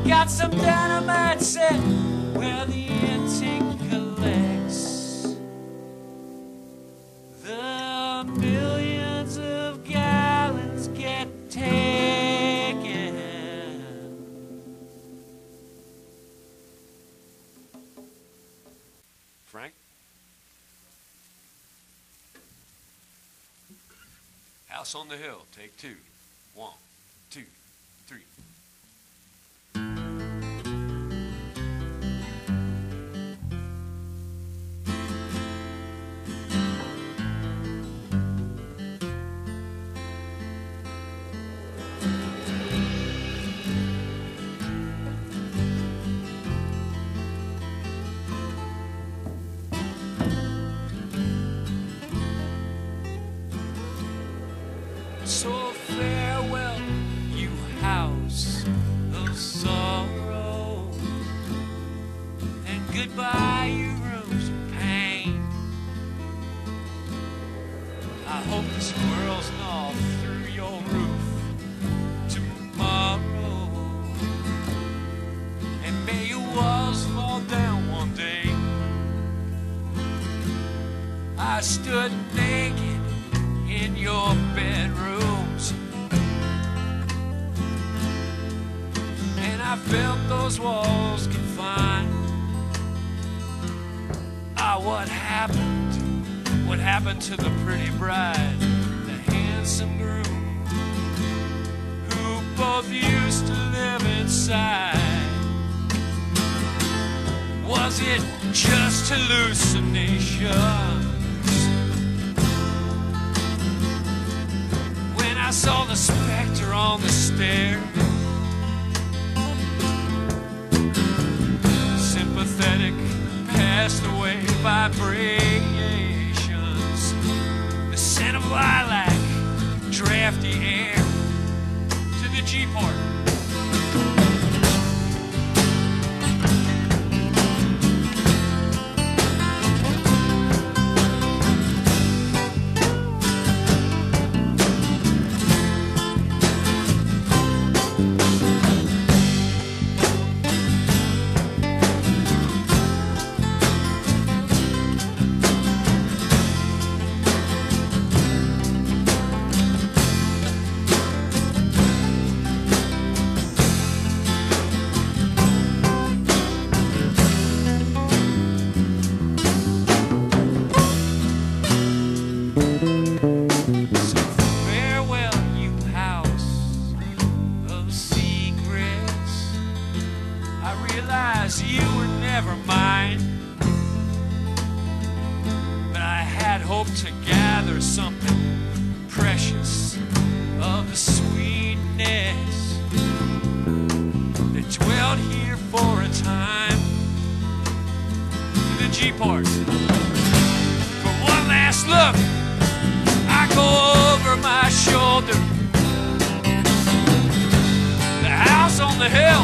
got some dynamite set where the intake collects the millions of gallons get taken. Frank? House on the Hill, take two. One, two, three. So farewell, you house of sorrow, and goodbye, you rooms of pain. I hope the squirrels gnaw through your roof tomorrow, and may your walls fall down one day. I stood naked in your bedrooms, and I felt those walls confined. Ah, what happened? What happened to the pretty bride, the handsome groom, who both used to live inside? Was it just hallucination? I saw the specter on the stair, sympathetic, passed away vibrations, the scent of lilac, drafty air, to the G-part. You were never mine, but I had hoped to gather something precious of the sweetness that dwelled here for a time. The G part. For one last look, I go over my shoulder. The house on the hill,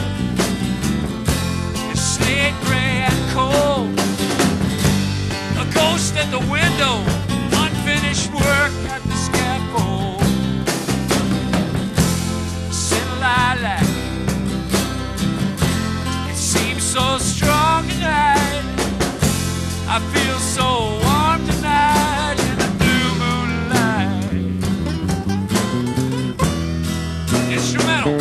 slate gray and cold, a ghost at the window, unfinished work at the scaffold. Scent of lilac, it seems so strong tonight. I feel so warm tonight in the blue moonlight. Instrumental.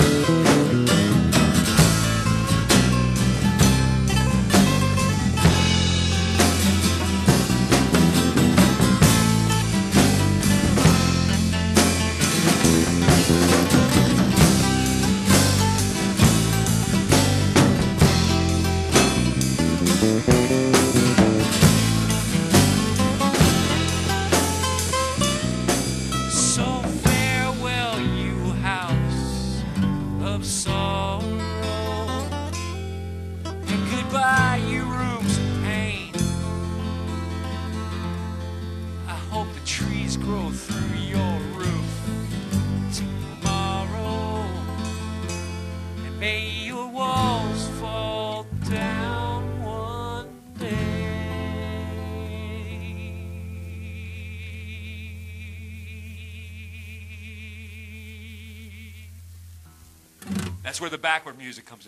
That's where the backward music comes in.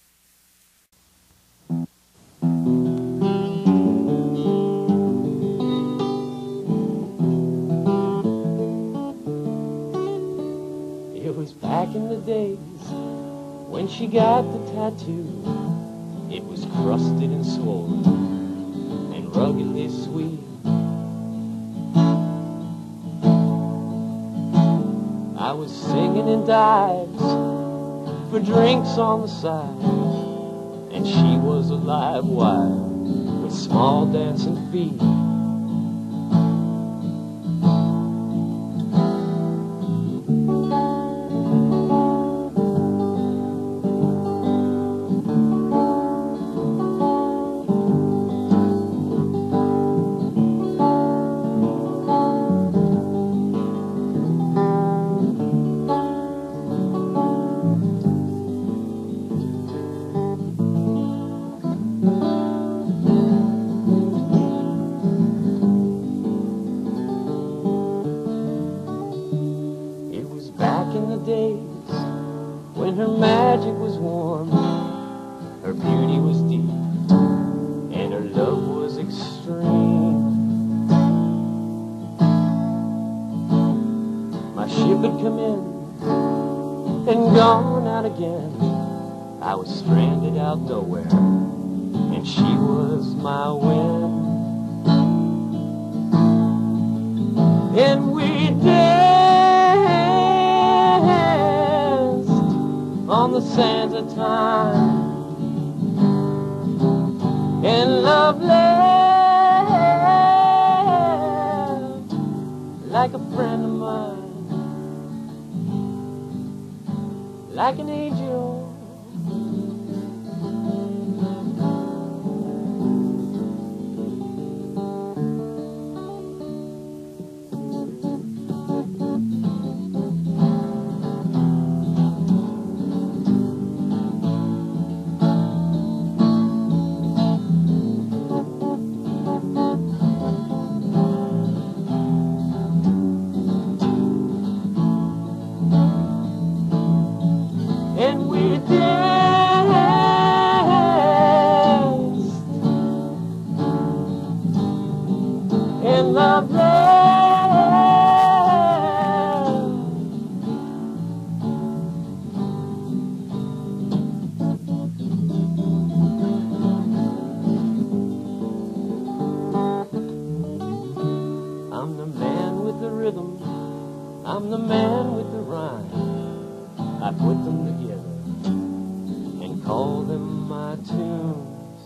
It was back in the days when she got the tattoo. It was crusted and swollen and ruggedly sweet. I was singing in dives for drinks on the side, and she was a live wire with small dancing feet. When her magic was warm, her beauty was deep, and her love was extreme. My ship had come in and gone out again. I was stranded out nowhere, and she was my wind. And we danced on the sands of time, and love left like a friend of mine, like an angel. And we danced, and love left I'm the man with the rhythm, I'm the man with the rhyme. I put them together and call them my tunes.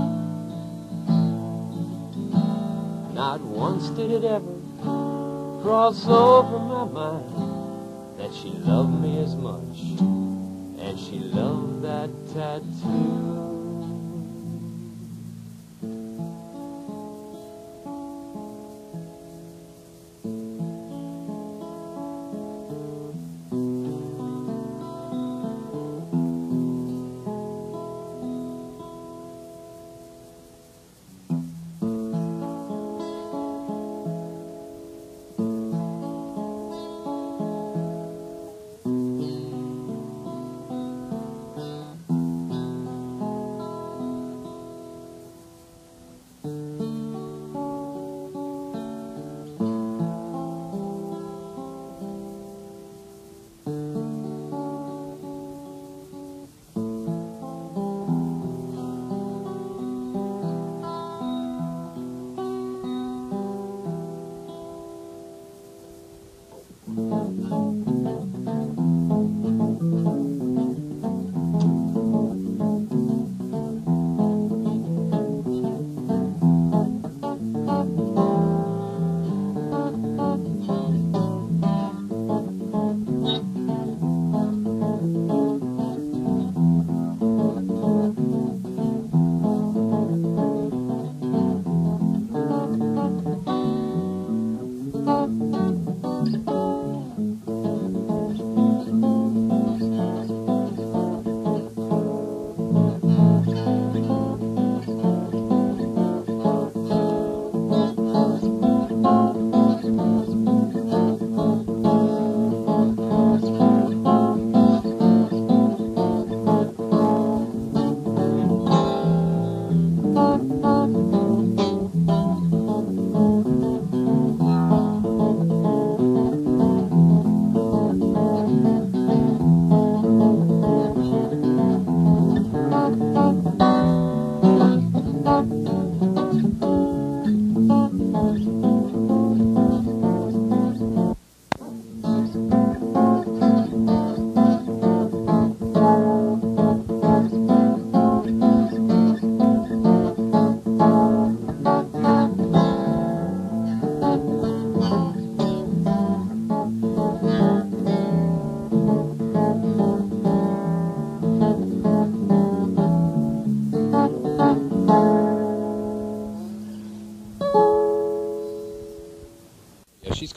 Not once did it ever cross over my mind that she loved me as much as she loved that tattoo.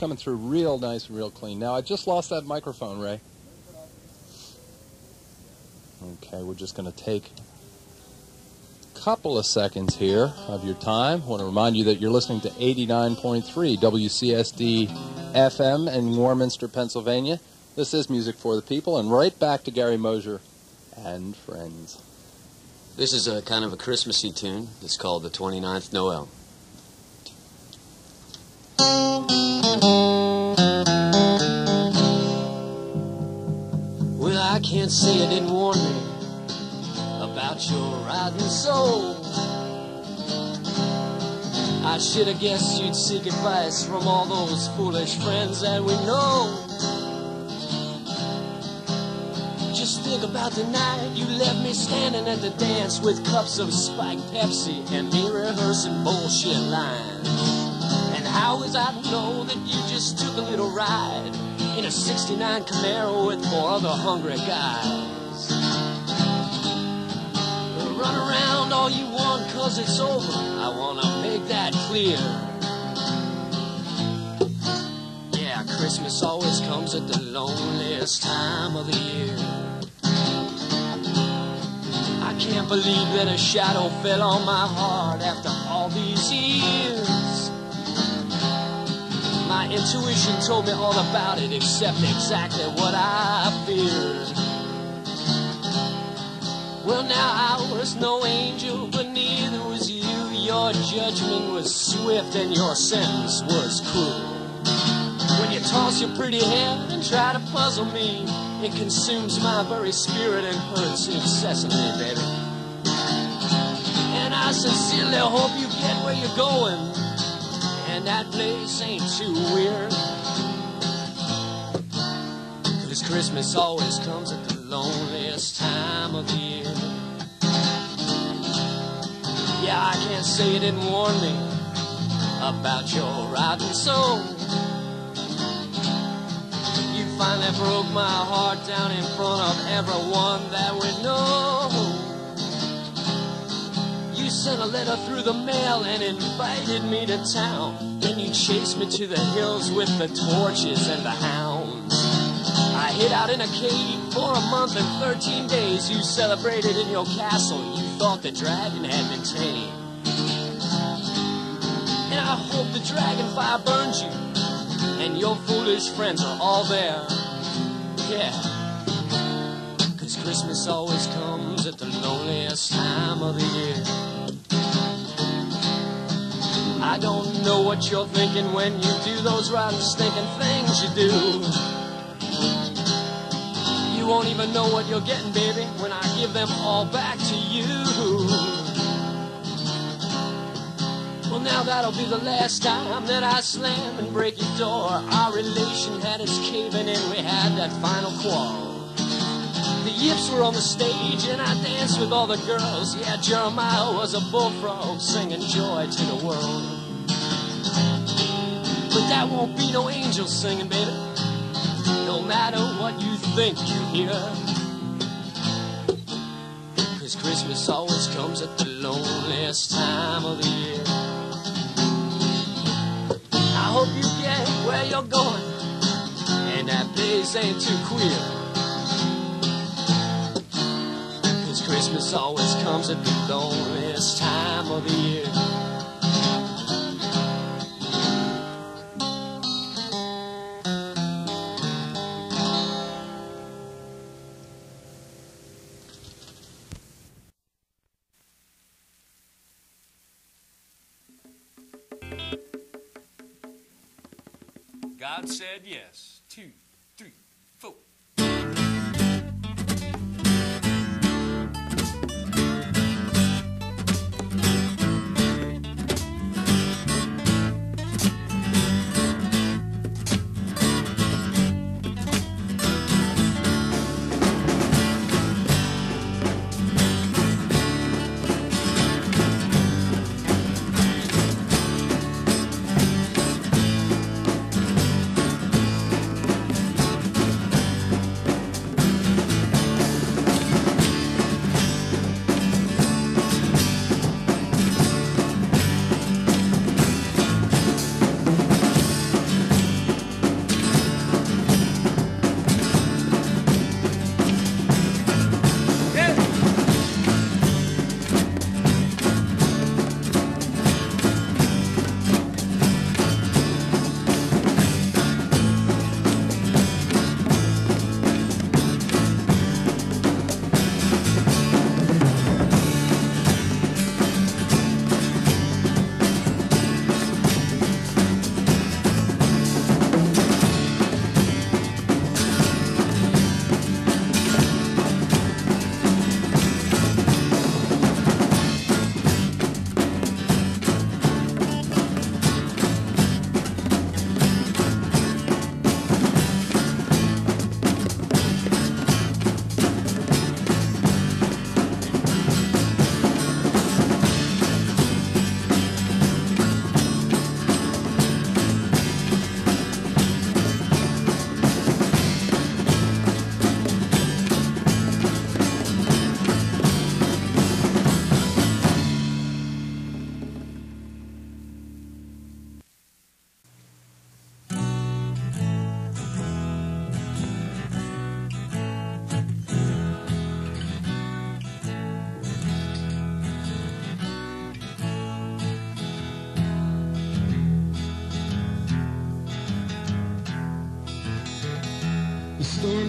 coming through real nice and real clean. Now, I just lost that microphone, Ray. Okay, we're just going to take a couple of seconds here of your time. I want to remind you that you're listening to eighty-nine point three W C S D F M in Warminster, Pennsylvania. This is Music for the People, and right back to Gary Mosier and friends. This is a kind of a Christmassy tune. It's called the twenty-ninth Noel. Well, I can't say it didn't warn me about your riding soul. I should have guessed you'd seek advice from all those foolish friends that we know. Just think about the night you left me standing at the dance with cups of spiked Pepsi and me rehearsing bullshit lines. And how was I to know that you just took a little ride in a sixty-nine Camaro with four other hungry guys? Run around all you want, cause it's over. I wanna make that clear. Yeah, Christmas always comes at the loneliest time of the year. I can't believe that a shadow fell on my heart after all these years. My intuition told me all about it, except exactly what I feared. Well, now I was no angel, but neither was you. Your judgment was swift and your sentence was cruel. When you toss your pretty head and try to puzzle me, it consumes my very spirit and hurts incessantly, baby. And I sincerely hope you get where you're going, and that place ain't too weird. Cause Christmas always comes at the loneliest time of the year. Yeah, I can't say you didn't warn me about your riding soul. You finally broke my heart down in front of everyone that we know. You sent a letter through the mail and invited me to town. Then you chased me to the hills with the torches and the hounds. I hid out in a cave for a month and thirteen days. You celebrated in your castle. You thought the dragon had been tamed. And I hope the dragon fire burns you and your foolish friends are all there. Yeah, cause Christmas always comes at the loneliest time of the year. I don't know what you're thinking when you do those rotten stinking things you do. You won't even know what you're getting, baby, when I give them all back to you. Well, now that'll be the last time that I slam and break your door. Our relation had its caving and we had that final quarrel. The yips were on the stage and I danced with all the girls. Yeah, Jeremiah was a bullfrog singing joy to the world. But that won't be no angel singing, baby, no matter what you think you hear. Cause Christmas always comes at the loneliest time of the year. I hope you get where you're going, and that place ain't too queer. Cause Christmas always comes at the loneliest time of the year. God said yes. Two, three, four.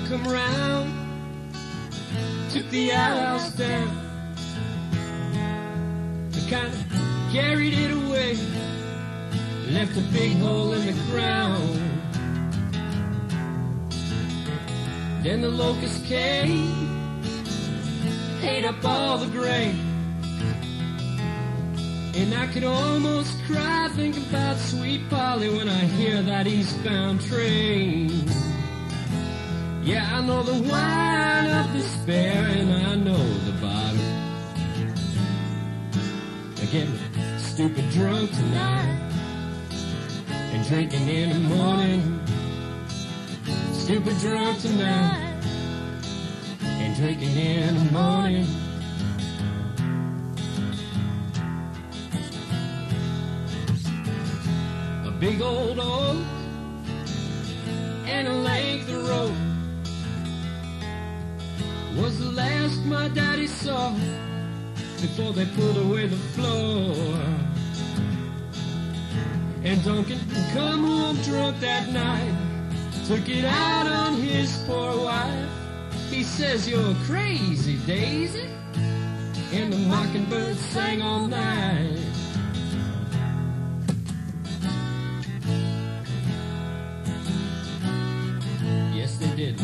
come round, took the outhouse down. I kind of carried it away, left a big hole in the ground. Then the locust came, ate up all the grain, and I could almost cry thinking about sweet Polly when I hear that eastbound train. Yeah, I know the wine of despair, and I know the bottom. I'm getting stupid drunk tonight and drinking in the morning. Stupid drunk tonight and drinking in the morning. A big old oak and a length of rope was the last my daddy saw before they pulled away the floor. And Duncan come home drunk that night, took it out on his poor wife. He says, "You're crazy, Daisy," and the mockingbird sang all night. Yes, they did.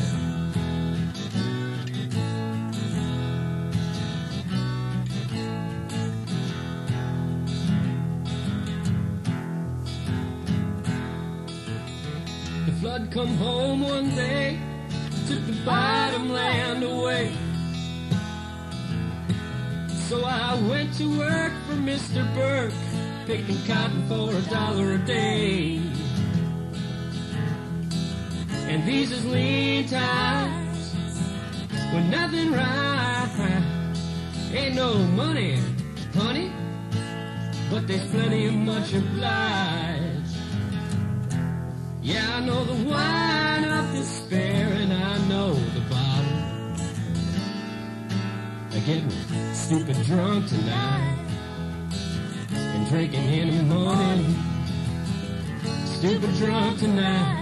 The flood come home one day, took the bottom land away. So I went to work for Mister Burke, picking cotton for a dollar a day. And these is lean times when nothing right. Ain't no money, honey, but there's plenty of much obliged. Yeah, I know the wine of despair, and I know the bottom. I'm getting stupid drunk tonight and drinking in the morning. Stupid drunk tonight.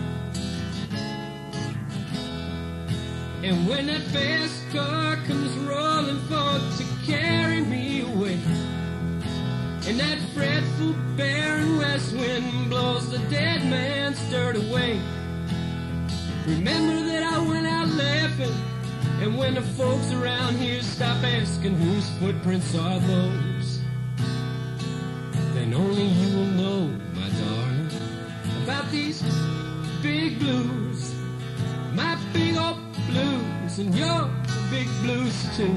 And when that fast car comes rolling forward to carry me away, and that fretful, barren west wind blows the dead man stirred away, remember that I went out laughing, and when the folks around here stop asking whose footprints are those, then only you will know, my darling, about these big blues, my big old blues, and your big blues too.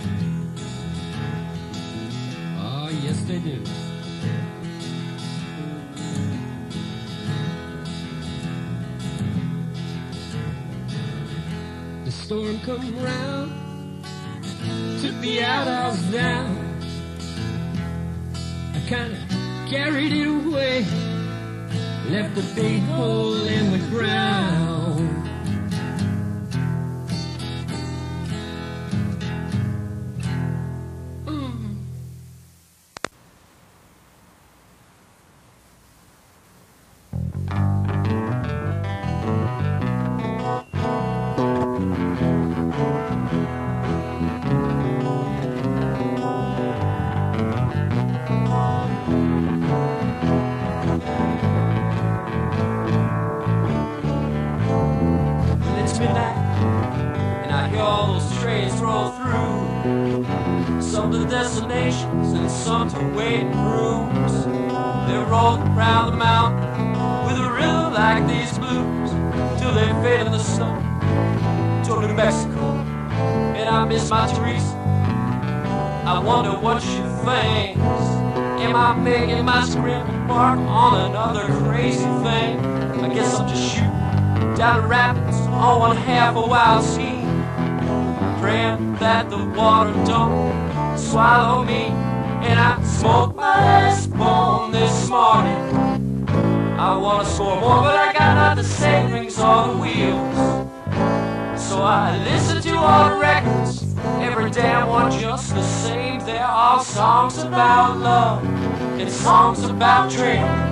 Oh, yes they do. The storm come round, took the outhouse down. I kinda carried it away, left a big hole in the ground. Destinations and some to waiting rooms. They rolled around the mountain with a rhythm like these blues till they fade in the snow to New Mexico. And I miss my Teresa. I wonder what she thinks. Am I making my script mark on another crazy thing? I guess I'm just shooting down the rapids on one half a wild scheme, praying that the water don't swallow me. And I smoked my last bone this morning. I wanna score more, but I got nothing to say, rings on the wheels. So I listen to all the records, every damn one just the same. They're all songs about love and songs about dreams.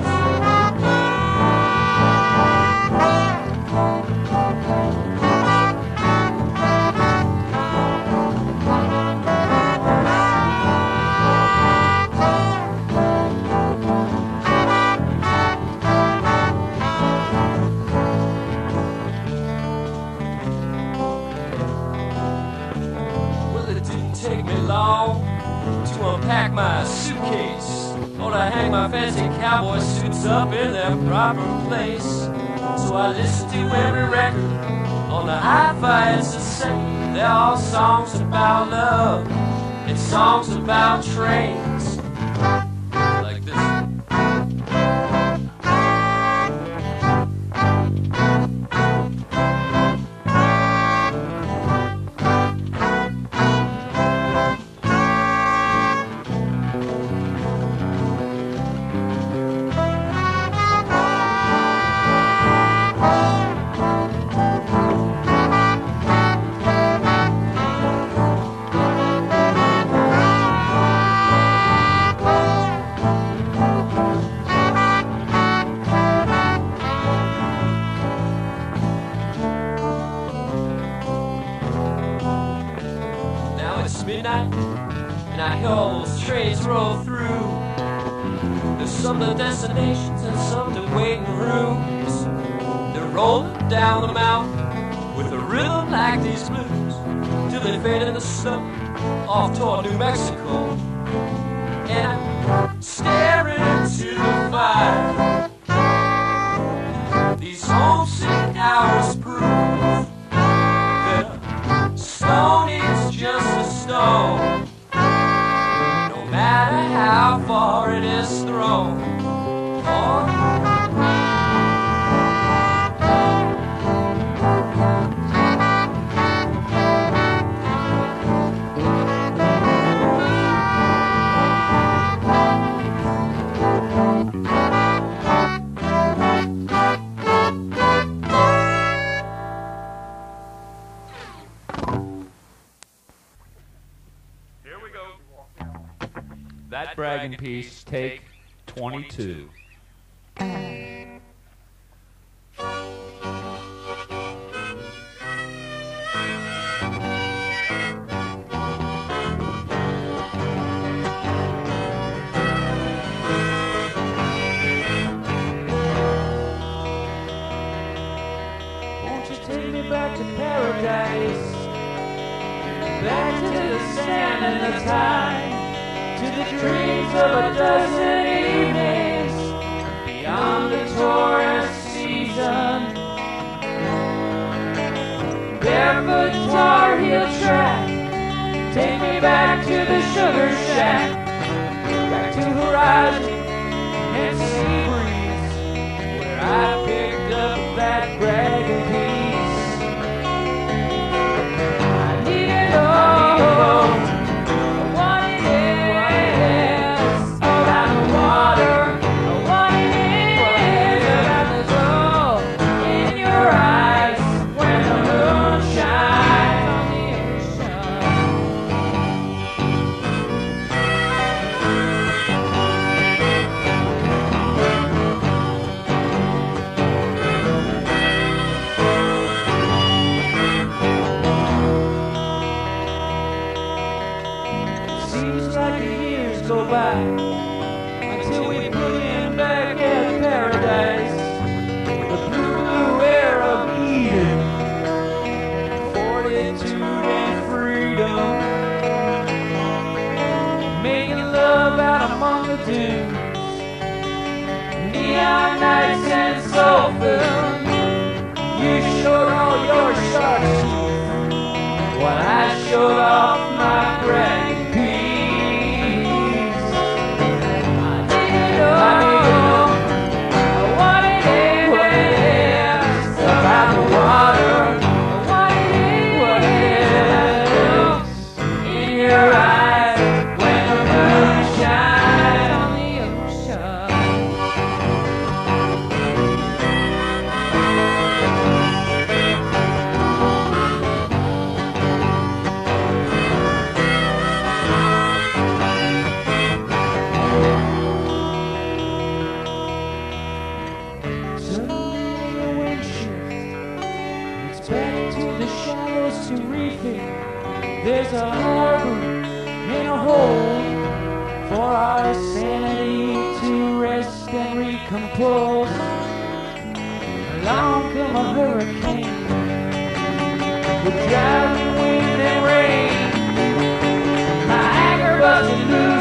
to unpack my suitcase, or to hang my fancy cowboy suits up in their proper place. So I listen to every record on the hi-fi it's a set. They're all songs about love and songs about trains. Like this. Midnight, and I hear all those trains roll through. There's some to destinations and some to waiting rooms. They're rolling down the mountain with a rhythm like these blues, till they fade in the snow off toward New Mexico. And I'm staring into the fire. These homesick hours prove that a stone is just a stone, no matter how far it is thrown. Oh. That bragging piece, take twenty-two. Won't you take me back to paradise, back to the sand and the tide, to the dreams of a dozen evenings beyond the tourist season. Barefoot tar heel track, take me back to the sugar shack, back to horizon and sea breeze, where I picked up that bragging piece. I need it all. Go by until we put in back at paradise, the blue, blue air of Eden, fortitude and freedom, making love out among the dunes, neon nights and soul film. You showed all your shark teeth while I showed off my bragging piece. There's a harbor and a hole for our sanity to rest and recompose. Along come a hurricane with driving wind and rain. My anchor busted loose.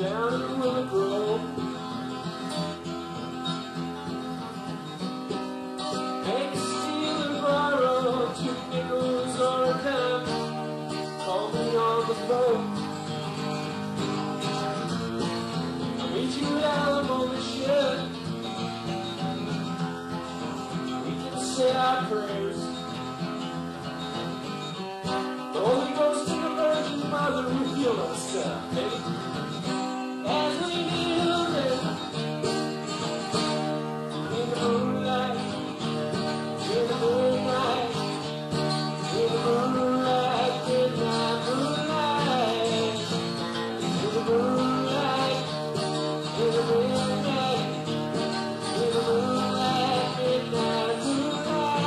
down in the willow grove. Beg, steal, and borrow two nickels or a dime. Call me on the phone. I'll meet you at Alamo, Michigan. We can say our prayers. The Holy Ghost and the Virgin Mother reveal us, baby. As we kneel there in the moonlight, in the moonlight, in the moonlight, midnight moonlight, in the moonlight, in the midnight, in the moonlight, midnight moonlight.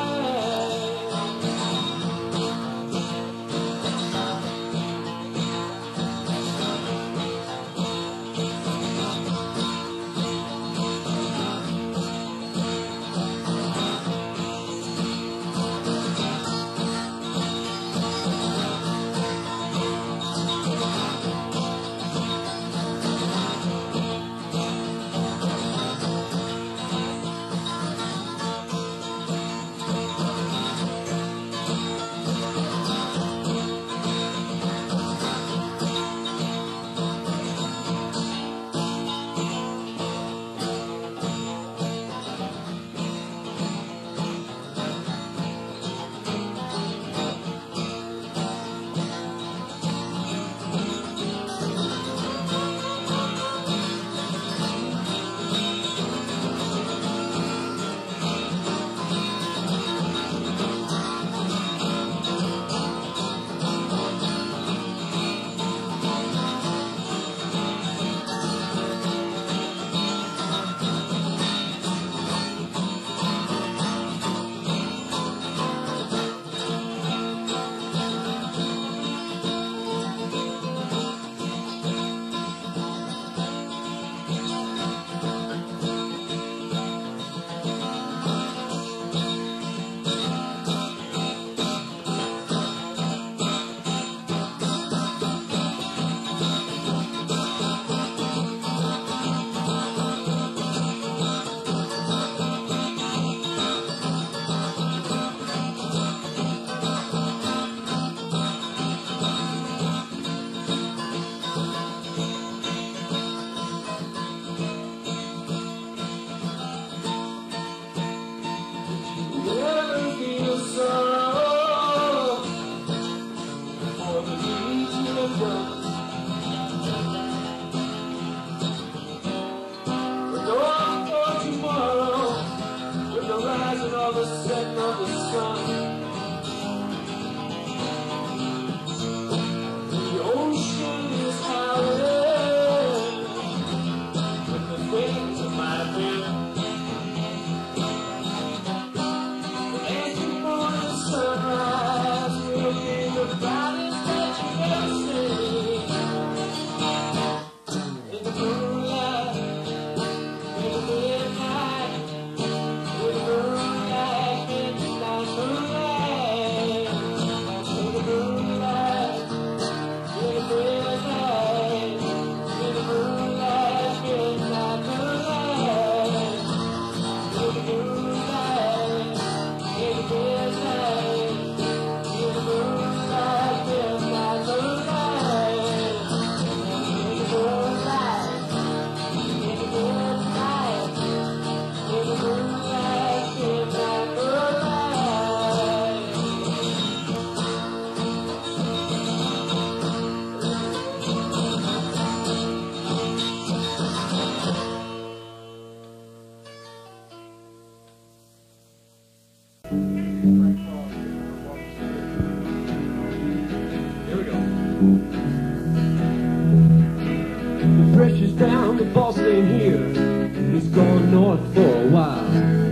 Down, the boss ain't here. He's gone north for a while.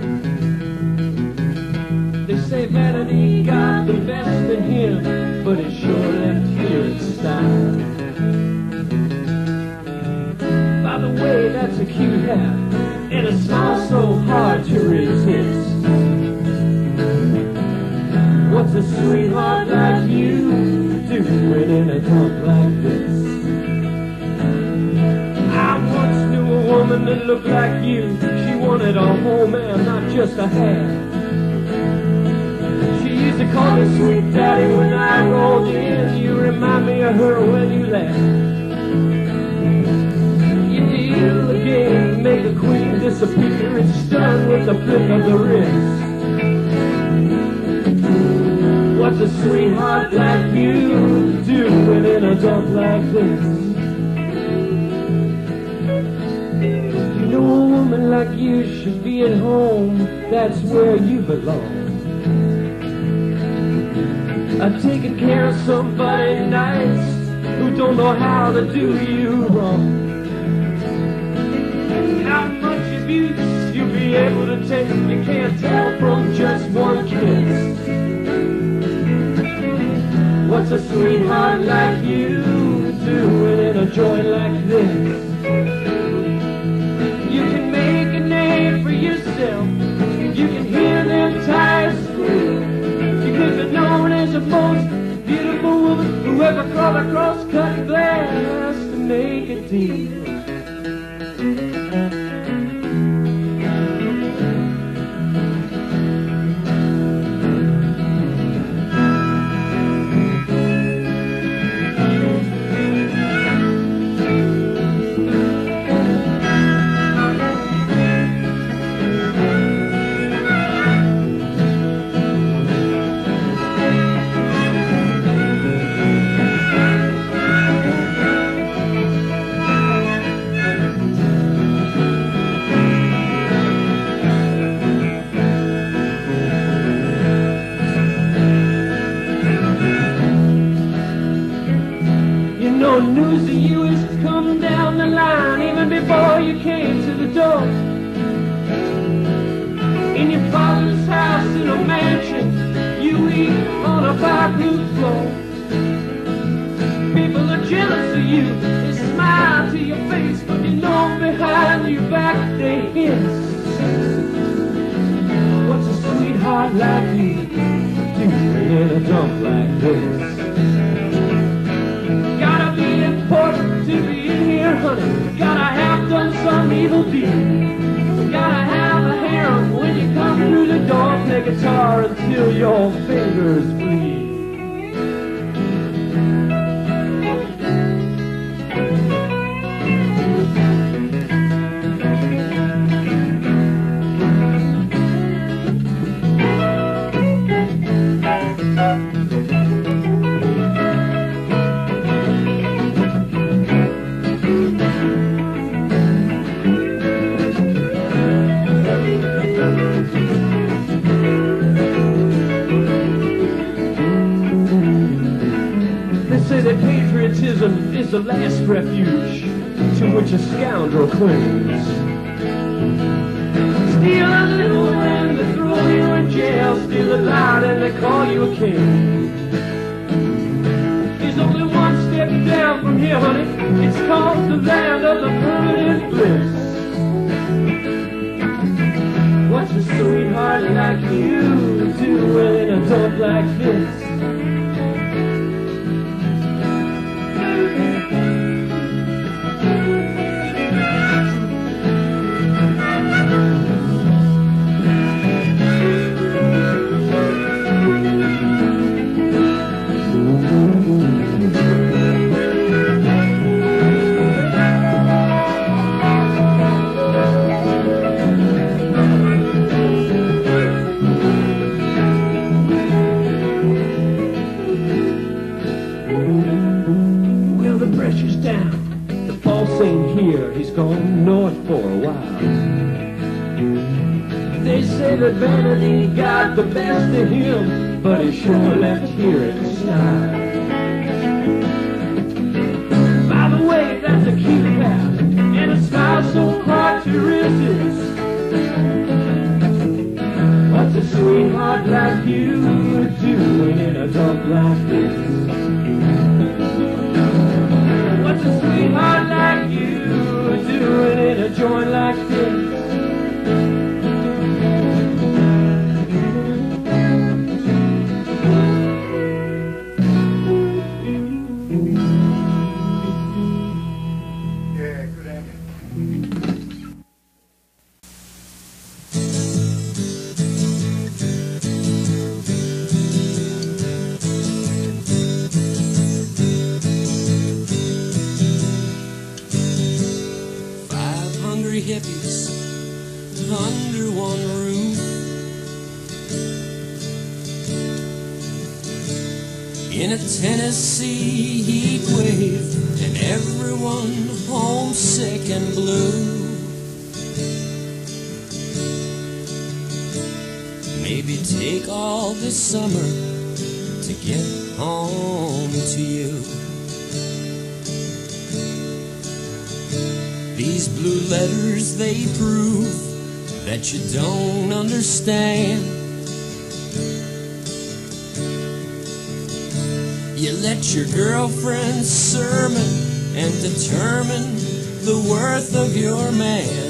They say Melody got the best in him, but he sure left here in style. By the way, that's a cute hat, and a smile so hard to resist. What's a sweetheart like you doing in a dump like this? woman that looked like you. She wanted a whole man, not just a half. She used to call me sweet daddy when I rolled in. You remind me of her when you laugh. You deal the game, make the queen disappear. It's done with the flick of the wrist. What's a sweetheart like you doing in a dump like this? You know a woman like you should be at home. That's where you belong. I'm taking care of somebody nice who don't know how to do you wrong. How much abuse you'll be able to take, you can't tell from just one kiss. What's a sweetheart like you doing in a joint like this? You can make a name for yourself. You can hear them tires squeal. You could be known as the most beautiful woman who ever crawled across cut glass to make a deal. News of you has come down the line even before you came to the door. In your father's house in a mansion, you eat on a fireproof floor. People are jealous of you, they smile to your face, but you know behind your back they hiss. What's a sweetheart like you doing in a dump like this? To be in here, honey, gotta have done some evil deed. Gotta have a harem when you come through the door. Play guitar until your fingers bleed. Patriotism is the last refuge to which a scoundrel clings. Steal a little and they throw you in jail. Steal a lot and they call you a king. There's only one step down from here, honey. It's called the land of the permanent bliss. What's a sweetheart like you doing in a dump like this? Gone north for a while. They say that vanity got the best of him, but he sure left here in style. By the way, that's a cute hat and a smile so hard to resist. What's a sweetheart like you doing in a dump like this? What's a sweetheart like you doing in a joint like this? hippies under one roof. In a Tennessee heat wave, and everyone homesick and blue. Maybe take all this summer to get home to you. These blue letters, they prove that you don't understand. You let your girlfriend sermon and determine the worth of your man.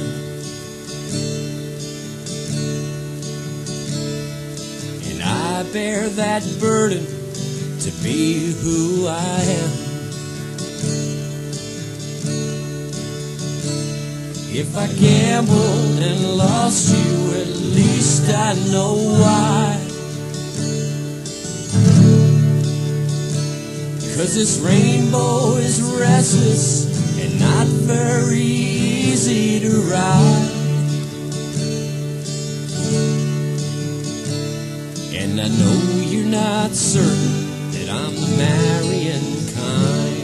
And I bear that burden to be who I am. If I gambled and lost you, at least I know why. 'Cause this rainbow is restless and not very easy to ride. And I know you're not certain that I'm the marrying kind.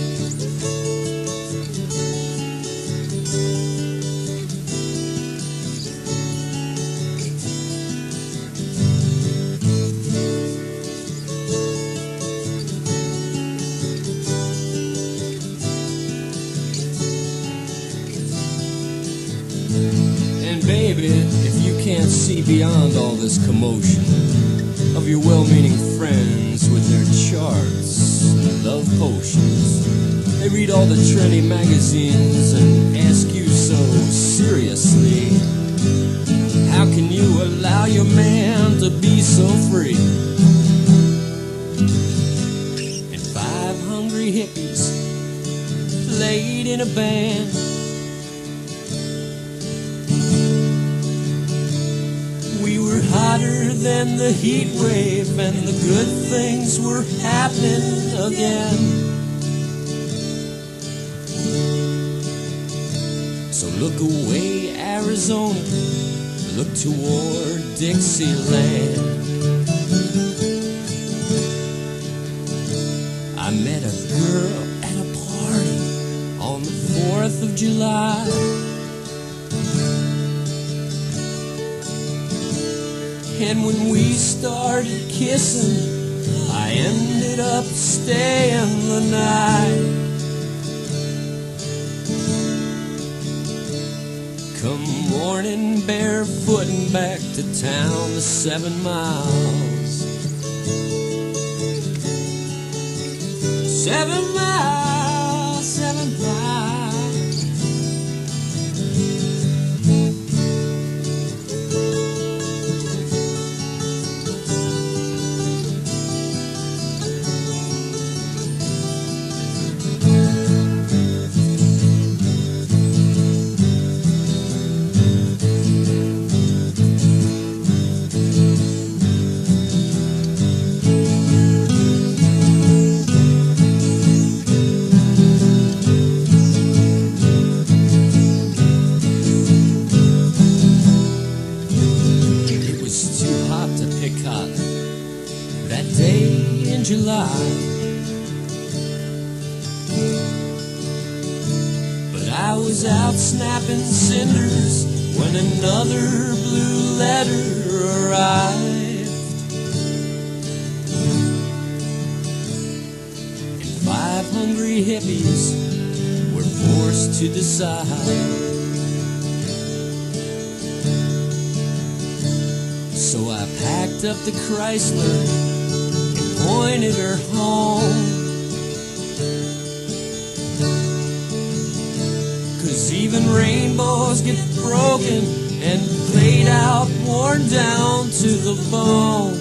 Baby, if you can't see beyond all this commotion of your well-meaning friends with their charts and love potions, they read all the trendy magazines and ask you so seriously, how can you allow your man to be so free? And five hungry hippies played in a band. Hotter than the heat wave, and the good things were happening again. So look away, Arizona, look toward Dixieland. I met a girl at a party on the fourth of July. And when we started kissing, I ended up staying the night. Come morning, barefooting back to town, the seven miles. Seven miles, seven miles. July, but I was out snapping cinders when another blue letter arrived. And five hungry hippies were forced to decide. So I packed up the Chrysler, pointed her home. 'Cause even rainbows get broken and played out, worn down to the bone.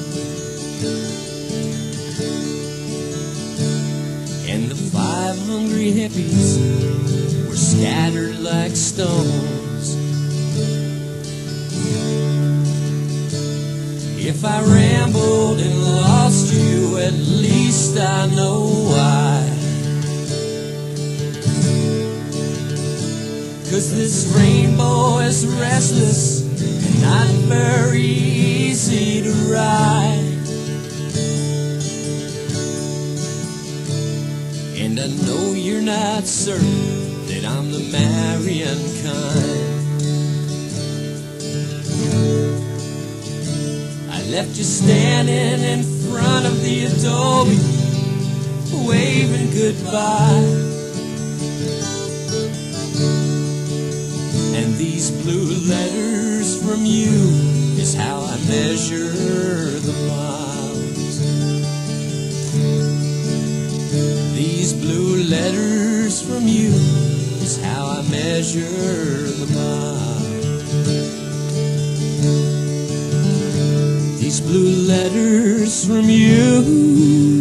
And the five hungry hippies were scattered like stones. If I rambled and lost you, at least I know why. 'cause this rainbow is restless and not very easy to ride. And I know you're not certain that I'm the marrying kind. I left you standing in front of the adobe, waving goodbye. And these blue letters from you is how I measure the miles. These blue letters from you is how I measure the miles. These blue letters from you.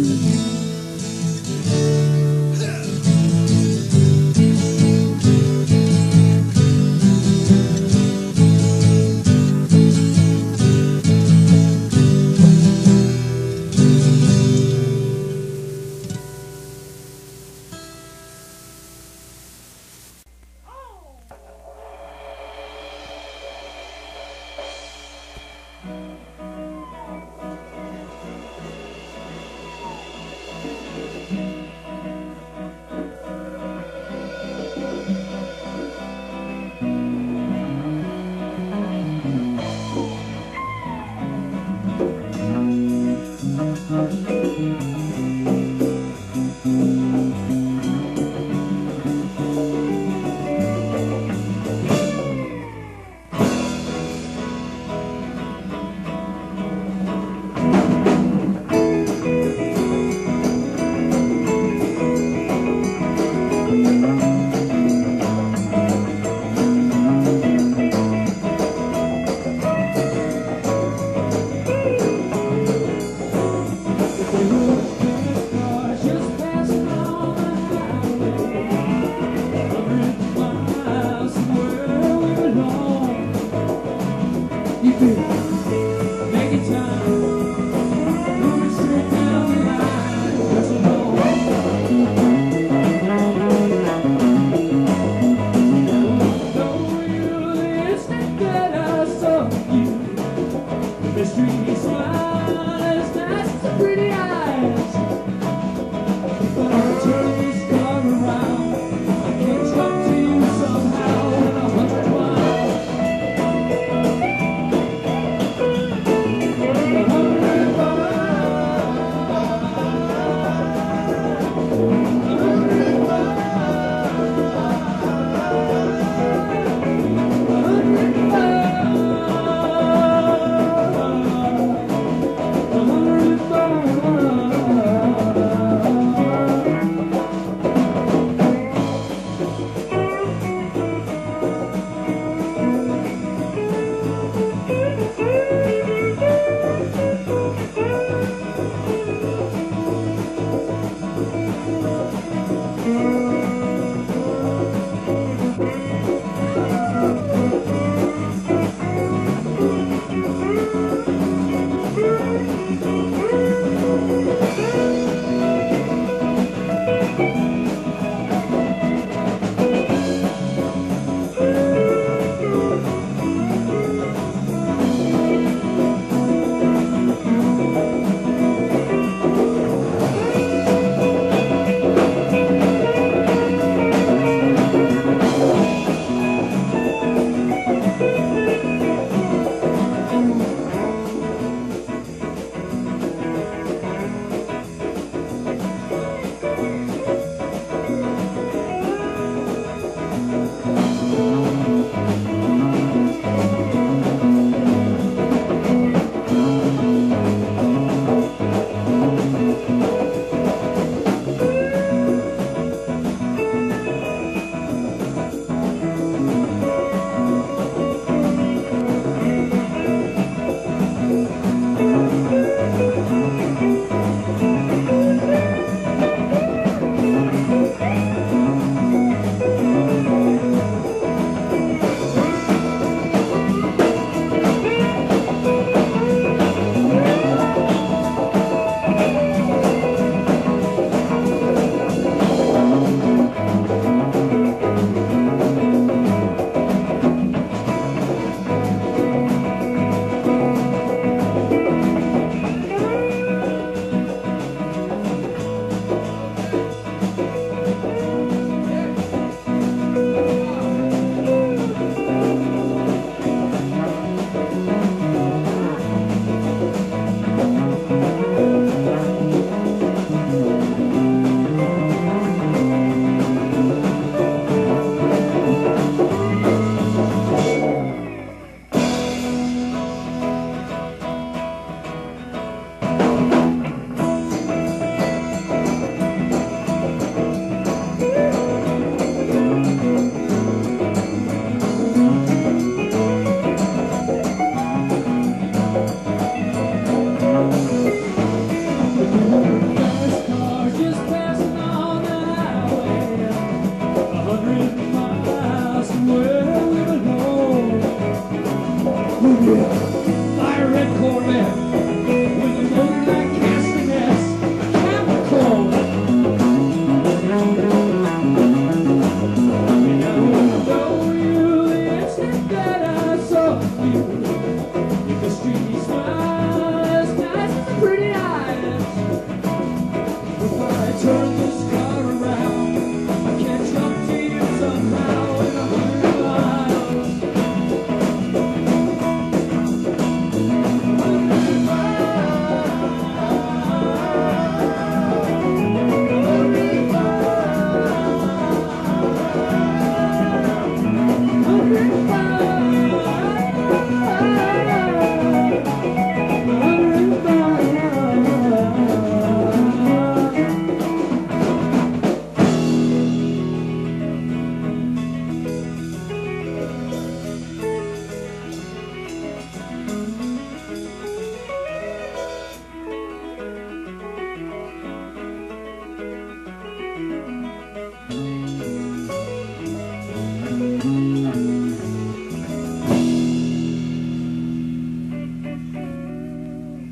Fire red Corvette with a moonlight casting S. Capricorn. And I wouldn't know you the instant that I saw you. If the street smile as nice as the pretty eyes. If I turn this car around, I can't jump to you somehow in a hundred miles.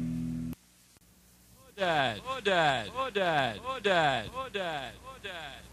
Dad, oh dad, oh dad, oh dad, oh dad, oh dad.